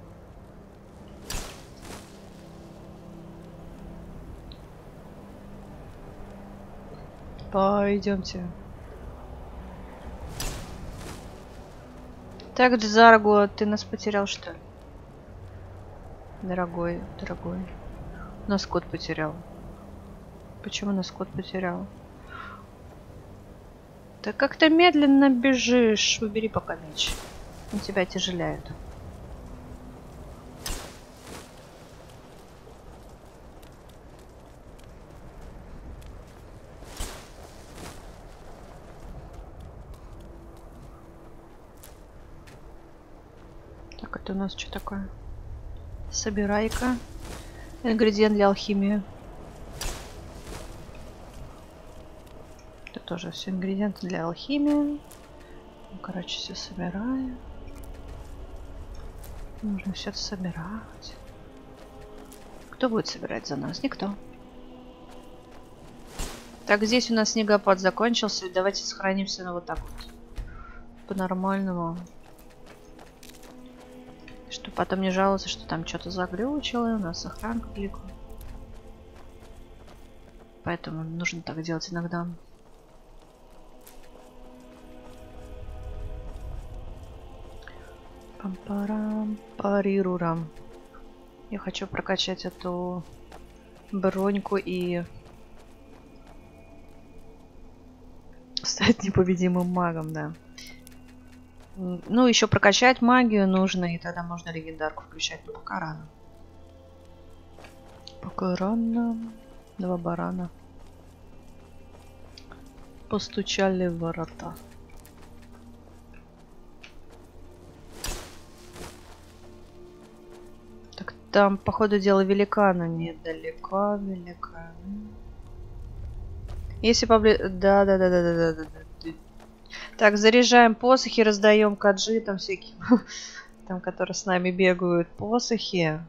Пойдемте. Так, Джзарго, ты нас потерял, что ли? Дорогой, дорогой. Нас кот потерял. Почему нас кот потерял? Ты как-то медленно бежишь. Убери пока меч. Он тебя тяжеляет. Так, это у нас что такое? Собирай-ка. Ингредиент для алхимии. Это тоже все ингредиенты для алхимии. Ну, короче, все собираем. Нужно все это собирать. Кто будет собирать за нас? Никто. Так, здесь у нас снегопад закончился. Давайте сохранимся на вот так вот. По-нормальному. Чтобы потом не жаловаться, что там что-то заглючило, у нас охранка гликла. Поэтому нужно так делать иногда. Пам-парам, парирурам. Я хочу прокачать эту броньку и стать непобедимым магом, да. Ну, еще прокачать магию нужно, и тогда можно легендарку включать, но пока рано. Пока рано. Два барана. Постучали в ворота. Так, там, по ходу дела, великана недалеко, великан. Если поближе... Да, да, да, да, да, да, да, да. Так, заряжаем посохи, раздаем каджи, там всякие, там, которые с нами бегают, посохи.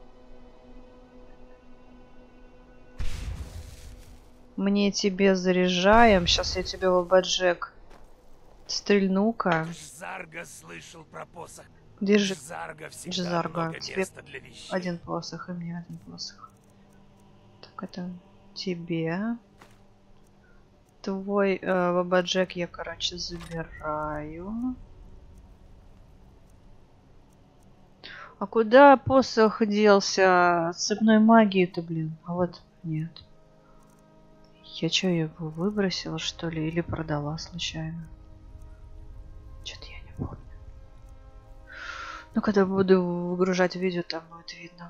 Мне тебе заряжаем. Сейчас я тебе в баджек стрельну-ка. Джзарго слышал про посох. Держи. Джзарго всегда Джзарго, много тебе места для вещей. один посох, и мне один посох. Так, это тебе. Твой э, вабаджек я, короче, забираю. А куда посох делся? Цепной магии-то, блин. А вот нет. Я что, его выбросила, что ли? Или продала случайно? Что-то я не помню. Ну, когда буду выгружать видео, там будет видно.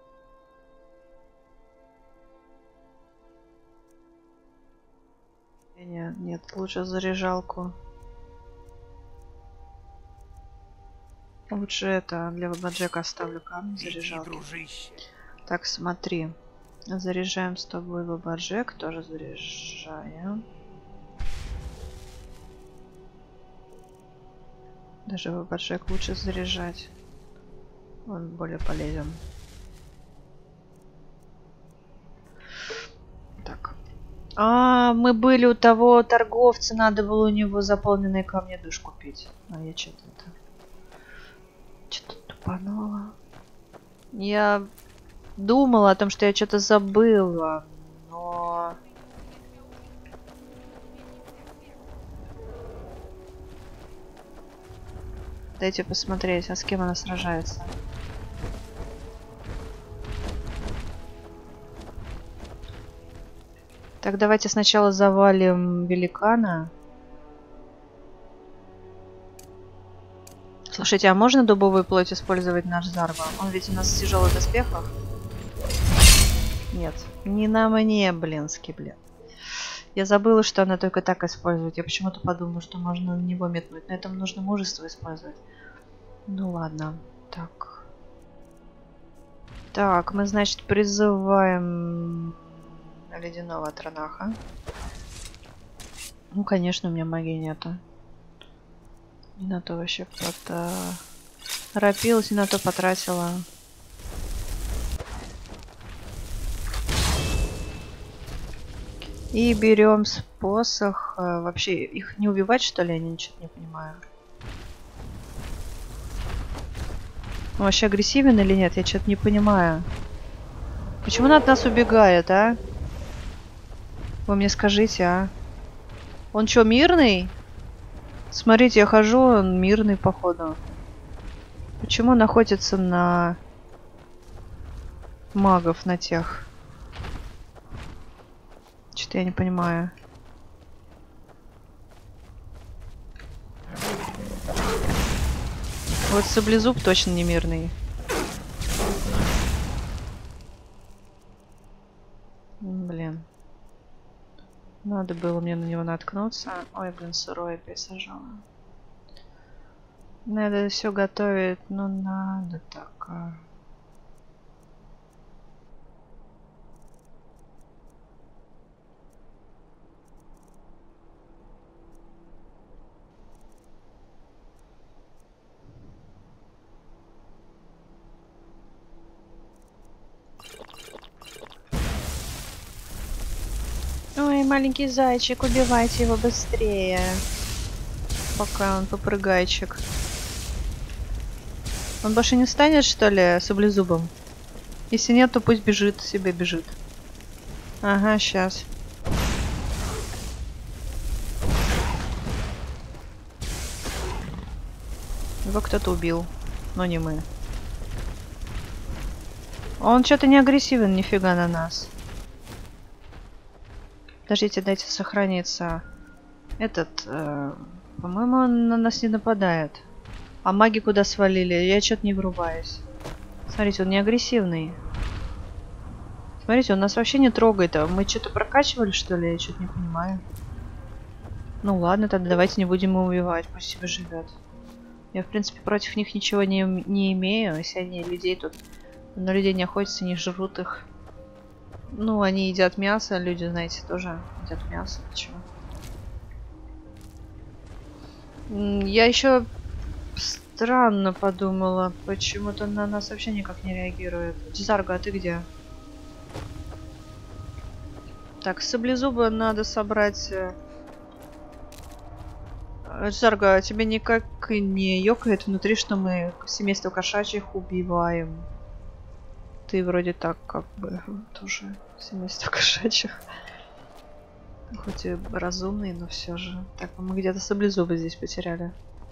Нет, нет, лучше заряжалку. Лучше это для вабаджека оставлю камни заряжалки. Так, смотри. Заряжаем с тобой вабаджек. Тоже заряжаем. Даже вабаджек лучше заряжать. Он более полезен. Так. А, мы были у того торговца. Надо было у него заполненные камни душ купить. А я что-то это... Что-то тупанула. Я думала о том, что я что-то забыла, но... Дайте посмотреть, а с кем она сражается. Так, давайте сначала завалим великана. Слушайте, а можно дубовую плоть использовать наш Зарва? Он ведь у нас в тяжелых доспехах. Нет, не на мне, блински, блин. Я забыла, что она только так использует. Я почему-то подумала, что можно на него метнуть. Но этому нужно мужество использовать. Ну ладно. Так. Так, мы, значит, призываем ледяного Транаха. Ну, конечно, у меня магии нету. Не на то вообще поторопилась, не на то потратила. И берем с посох. Вообще, их не убивать, что ли? Я ничего не понимаю. Он вообще агрессивен или нет? Я что-то не понимаю. Почему он от нас убегает, а? Вы мне скажите, а? Он что, мирный? Смотрите, я хожу, он мирный, походу. Почему он охотится на магов, на тех? Что-то я не понимаю. Вот саблезуб точно не мирный. Блин. Надо было мне на него наткнуться. Ой, блин, сырое опять сажала. Надо все готовить, но надо так. Ой, маленький зайчик, убивайте его быстрее. Пока он попрыгайчик. Он больше не станет, что ли, саблезубом? Если нет, то пусть бежит, себе бежит. Ага, сейчас. Его кто-то убил, но не мы. Он что-то не агрессивен, нифига на нас. Подождите, дайте сохраниться. Этот, э, по-моему, он на нас не нападает. А маги куда свалили? Я что-то не врубаюсь. Смотрите, он не агрессивный. Смотрите, он нас вообще не трогает. А мы что-то прокачивали, что ли? Я что-то не понимаю. Ну ладно, тогда давайте не будем его убивать. Пусть себе живет. Я, в принципе, против них ничего не, не имею. Если они людей тут... На людей не охотятся, не жрут их. Ну, они едят мясо, люди, знаете, тоже едят мясо. Чего? Я еще странно подумала, почему-то на нас вообще никак не реагирует. Джзарга, а ты где? Так, саблезуба надо собрать. Джзарга, тебе никак не ёкает внутри, что мы семейство кошачьих убиваем? Ты вроде так как бы тоже семейство кошачьих. Хоть и разумный, но все же. Так, мы где-то саблезубы здесь потеряли.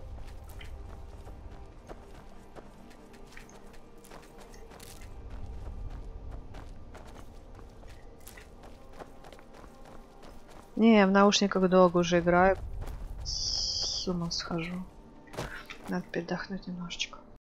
Не, я в наушниках долго уже играю. С ума схожу. Надо передохнуть немножечко.